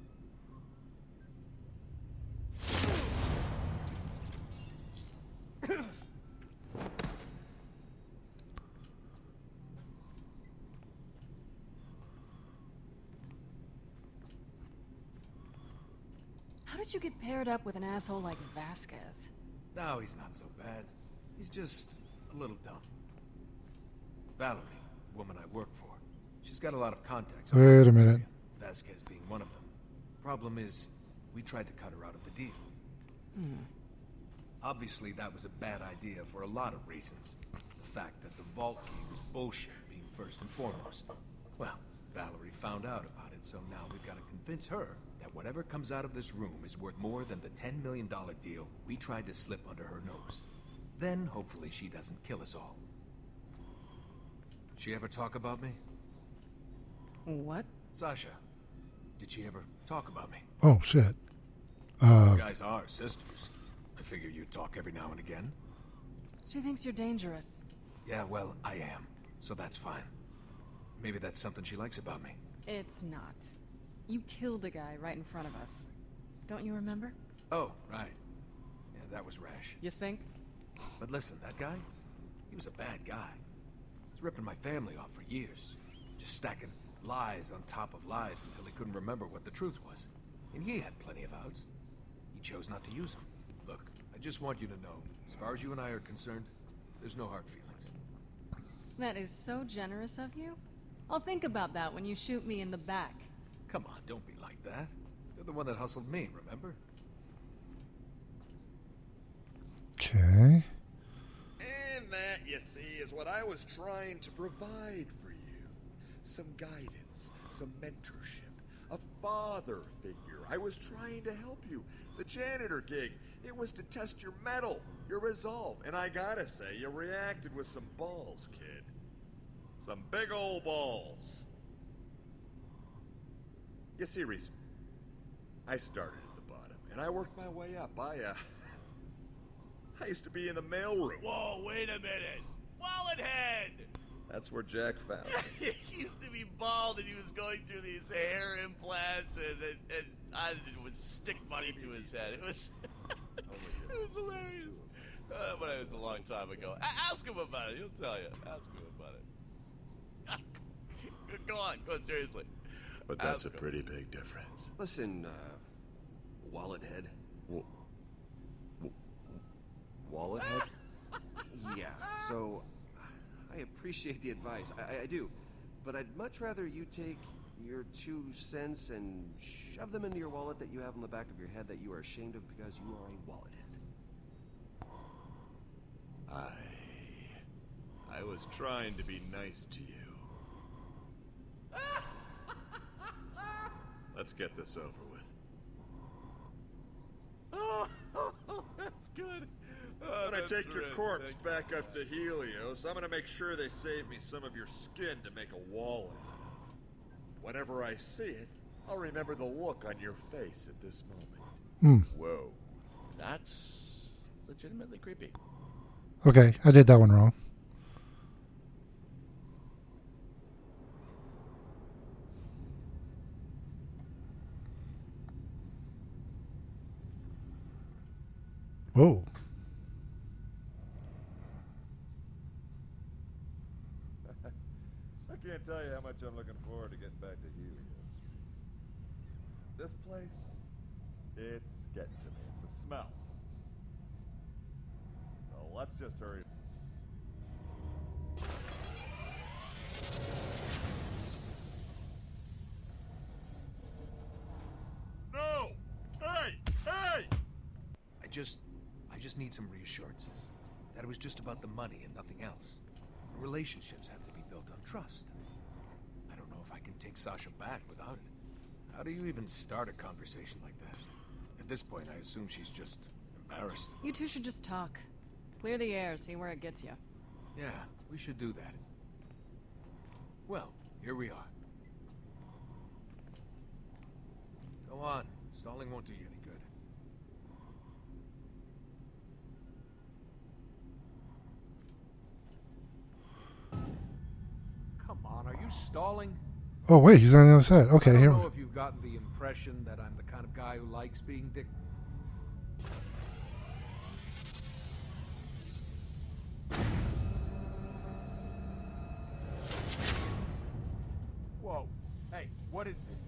How did you get paired up with an asshole like Vasquez? No, he's not so bad. He's just a little dumb. Valerie, the woman I work for, she's got a lot of contacts. Wait a minute. Vasquez being one of them. Problem is, we tried to cut her out of the deal. Obviously, that was a bad idea for a lot of reasons. The fact that the Vault key was bullshit being first and foremost. Well, Valerie found out about it, so now we've got to convince her that whatever comes out of this room is worth more than the $10 million deal we tried to slip under her nose. Then, hopefully, she doesn't kill us all. She ever talk about me? What? Sasha, did she ever talk about me? Oh, shit. You guys are sisters. I figure you'd talk every now and again. She thinks you're dangerous. Yeah, well, I am. So that's fine. Maybe that's something she likes about me. It's not. You killed a guy right in front of us. Don't you remember? Oh, right. Yeah, that was rash. You think? But listen, that guy, he was a bad guy. He was ripping my family off for years. Just stacking lies on top of lies until he couldn't remember what the truth was. And he had plenty of outs. He chose not to use them. Look, I just want you to know, as far as you and I are concerned, there's no hard feelings. That is so generous of you. I'll think about that when you shoot me in the back. Come on, don't be like that. You're the one that hustled me, remember? Okay. And that, you see, is what I was trying to provide for you. Some guidance, some mentorship, a father figure. I was trying to help you. The janitor gig, it was to test your mettle, your resolve. And I gotta say, you reacted with some balls, kid. Some big old balls. You see, Reese, I started at the bottom, and I worked my way up. I used to be in the mailroom. Whoa, wait a minute. Wallet head! That's where Jack found me. He used to be bald and he was going through these hair implants and I would stick money to his head. It was it was hilarious. But it was a long time ago. Ask him about it. He'll tell you. Ask him about it. Go on, seriously. But that's a pretty big difference. Listen, Wallet head? Wallet head? Yeah, so I appreciate the advice. I do. But I'd much rather you take your 2 cents and shove them into your wallet that you have on the back of your head that you are ashamed of because you are a wallet head. I was trying to be nice to you. Let's get this over with. Oh, that's good. Oh, When I that's take your rich. corpse back up to Helios, I'm gonna make sure they save me some of your skin to make a wallet out of. Whenever I see it, I'll remember the look on your face at this moment. Whoa. That's legitimately creepy. Okay, I did that one wrong. Whoa. I can't tell you how much I'm looking forward to getting back to Helios. This place, it's getting to me. It's the smell. So let's just hurry. No! Hey! Hey! I just need some reassurances. That it was just about the money and nothing else. Relationships have to be built on trust. I don't know if I can take Sasha back without it. How do you even start a conversation like that? At this point, I assume she's just embarrassed. You two should just talk. Clear the air, see where it gets you. Yeah, we should do that. Well, here we are. Go on. Stalling won't do you any good. Come on, are you stalling? Oh, wait, he's on the other side. Okay, I don't here. know if you've gotten the impression that I'm the kind of guy who likes being dick. Whoa. Hey, what is this?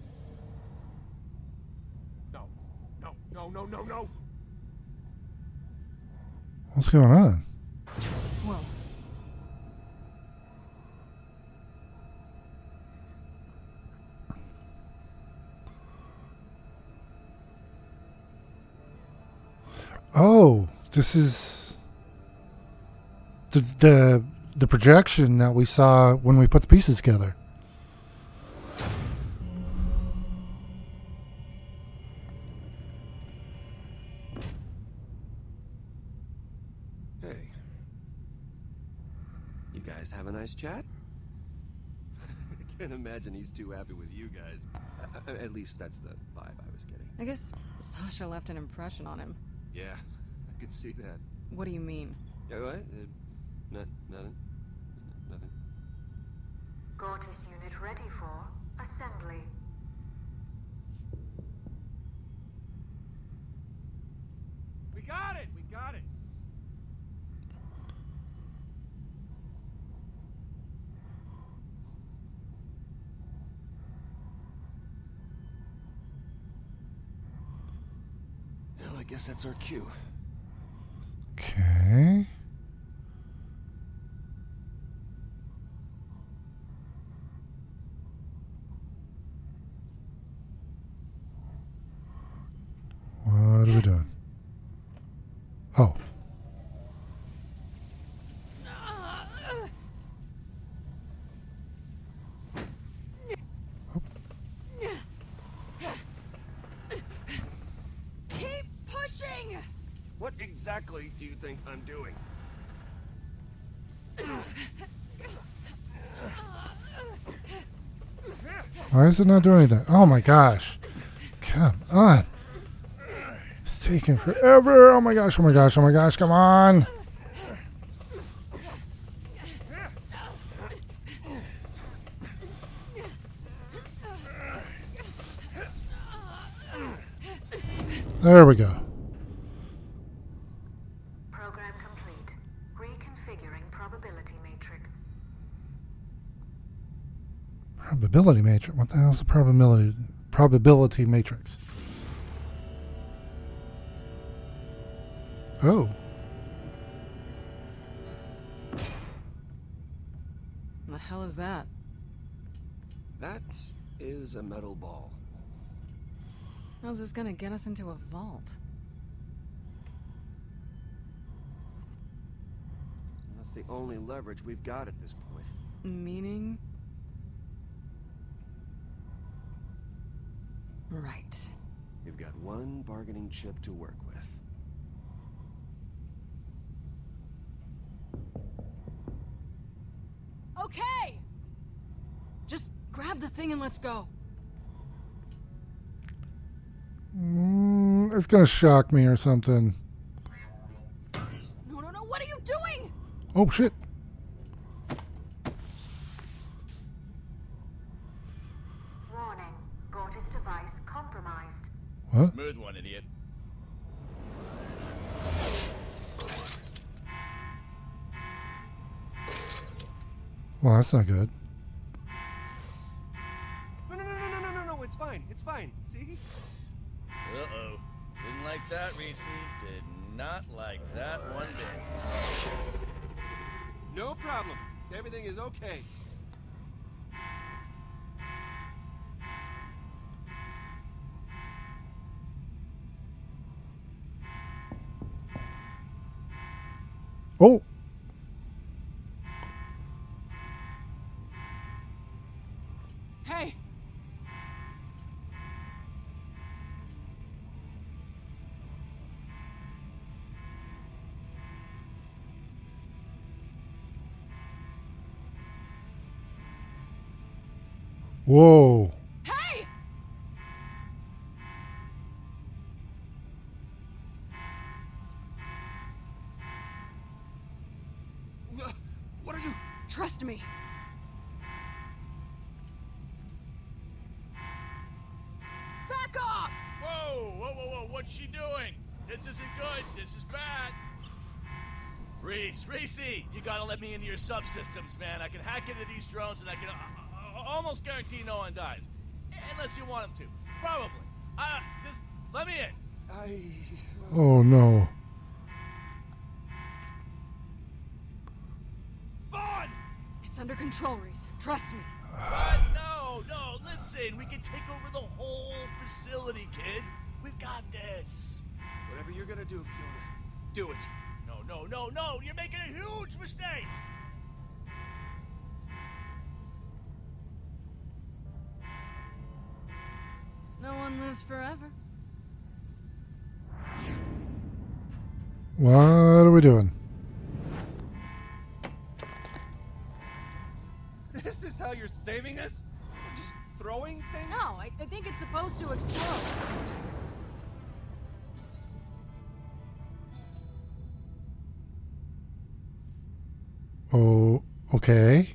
No. No, no, no, no, no! What's going on? Whoa. Oh, this is the projection that we saw when we put the pieces together. Hey. You guys have a nice chat? I can't imagine he's too happy with you guys. At least that's the vibe I was getting. I guess Sasha left an impression on him. Yeah, I could see that. What do you mean? Yeah, what? Nothing. Nothing. Gortys unit ready for assembly. We got it! We got it! Well, I guess that's our cue. Okay. What are we doing? Oh. Keep pushing! What exactly do you think I'm doing? Why is it not doing anything? Oh my gosh. Come on. It's taking forever. Oh my gosh, oh my gosh, oh my gosh, come on. There we go. Program complete. Reconfiguring probability matrix. Probability matrix. What the hell is the probability matrix? Oh. The hell is that? That is a metal ball. How's this gonna get us into a vault? That's the only leverage we've got at this point. Meaning? Right. We've got one bargaining chip to work with. Okay! Just grab the thing and let's go. It's gonna shock me or something. No, what are you doing? Oh, shit. Warning. Gortys device compromised. What? Smooth one, idiot. Well, that's not good. No, it's fine. It's fine. See? Uh-oh. Didn't like that, Reese. Did not like that one bit. No problem. Everything is okay. Oh. Hey! Whoa. Hey! What are you? Trust me. Back off! Whoa, what's she doing? This isn't good, this is bad. Reese, you gotta let me into your subsystems, man. I can hack into these drones and I can almost guarantee no one dies. Unless you want them to. Probably. Just let me in. Oh, no. Vaughn! It's under control, Reese. Trust me. What? No, listen. We can take over the whole facility, kid. We've got this. Whatever you're gonna do, Fiona, do it. No. You're making a huge mistake. No one lives forever. What are we doing? This is how you're saving us? Just throwing things? No, I think it's supposed to explode. Oh, okay.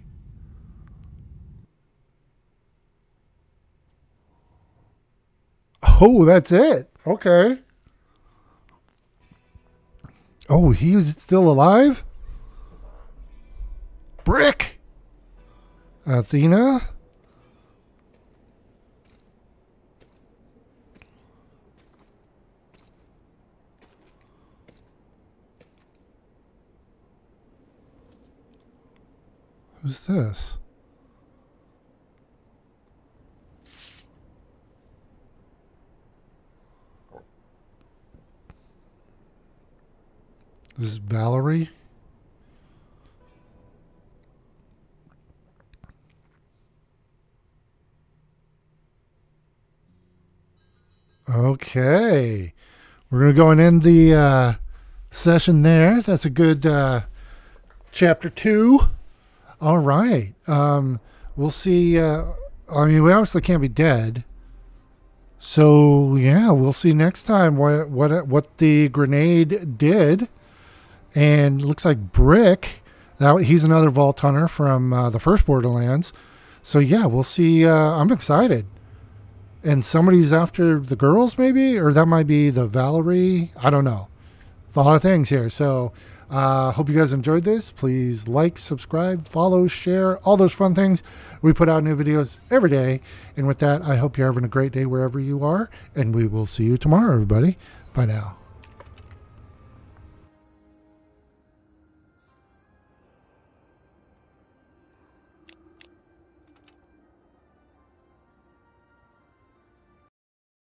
Oh, that's it. Okay. Oh, he's still alive? Brick! Athena? Who's this? This is Valerie. Okay. We're going to go and end the session there. That's a good chapter 2. All right. We'll see. I mean, we obviously can't be dead. So, yeah, we'll see next time what the grenade did. And looks like Brick, he's another Vault Hunter from the first Borderlands. So, yeah, we'll see. I'm excited. And somebody's after the girls, maybe? Or that might be the Valerie. I don't know. A lot of things here. So, hope you guys enjoyed this. Please like, subscribe, follow, share, all those fun things. We put out new videos every day. And with that, I hope you're having a great day wherever you are. And we will see you tomorrow, everybody. Bye now.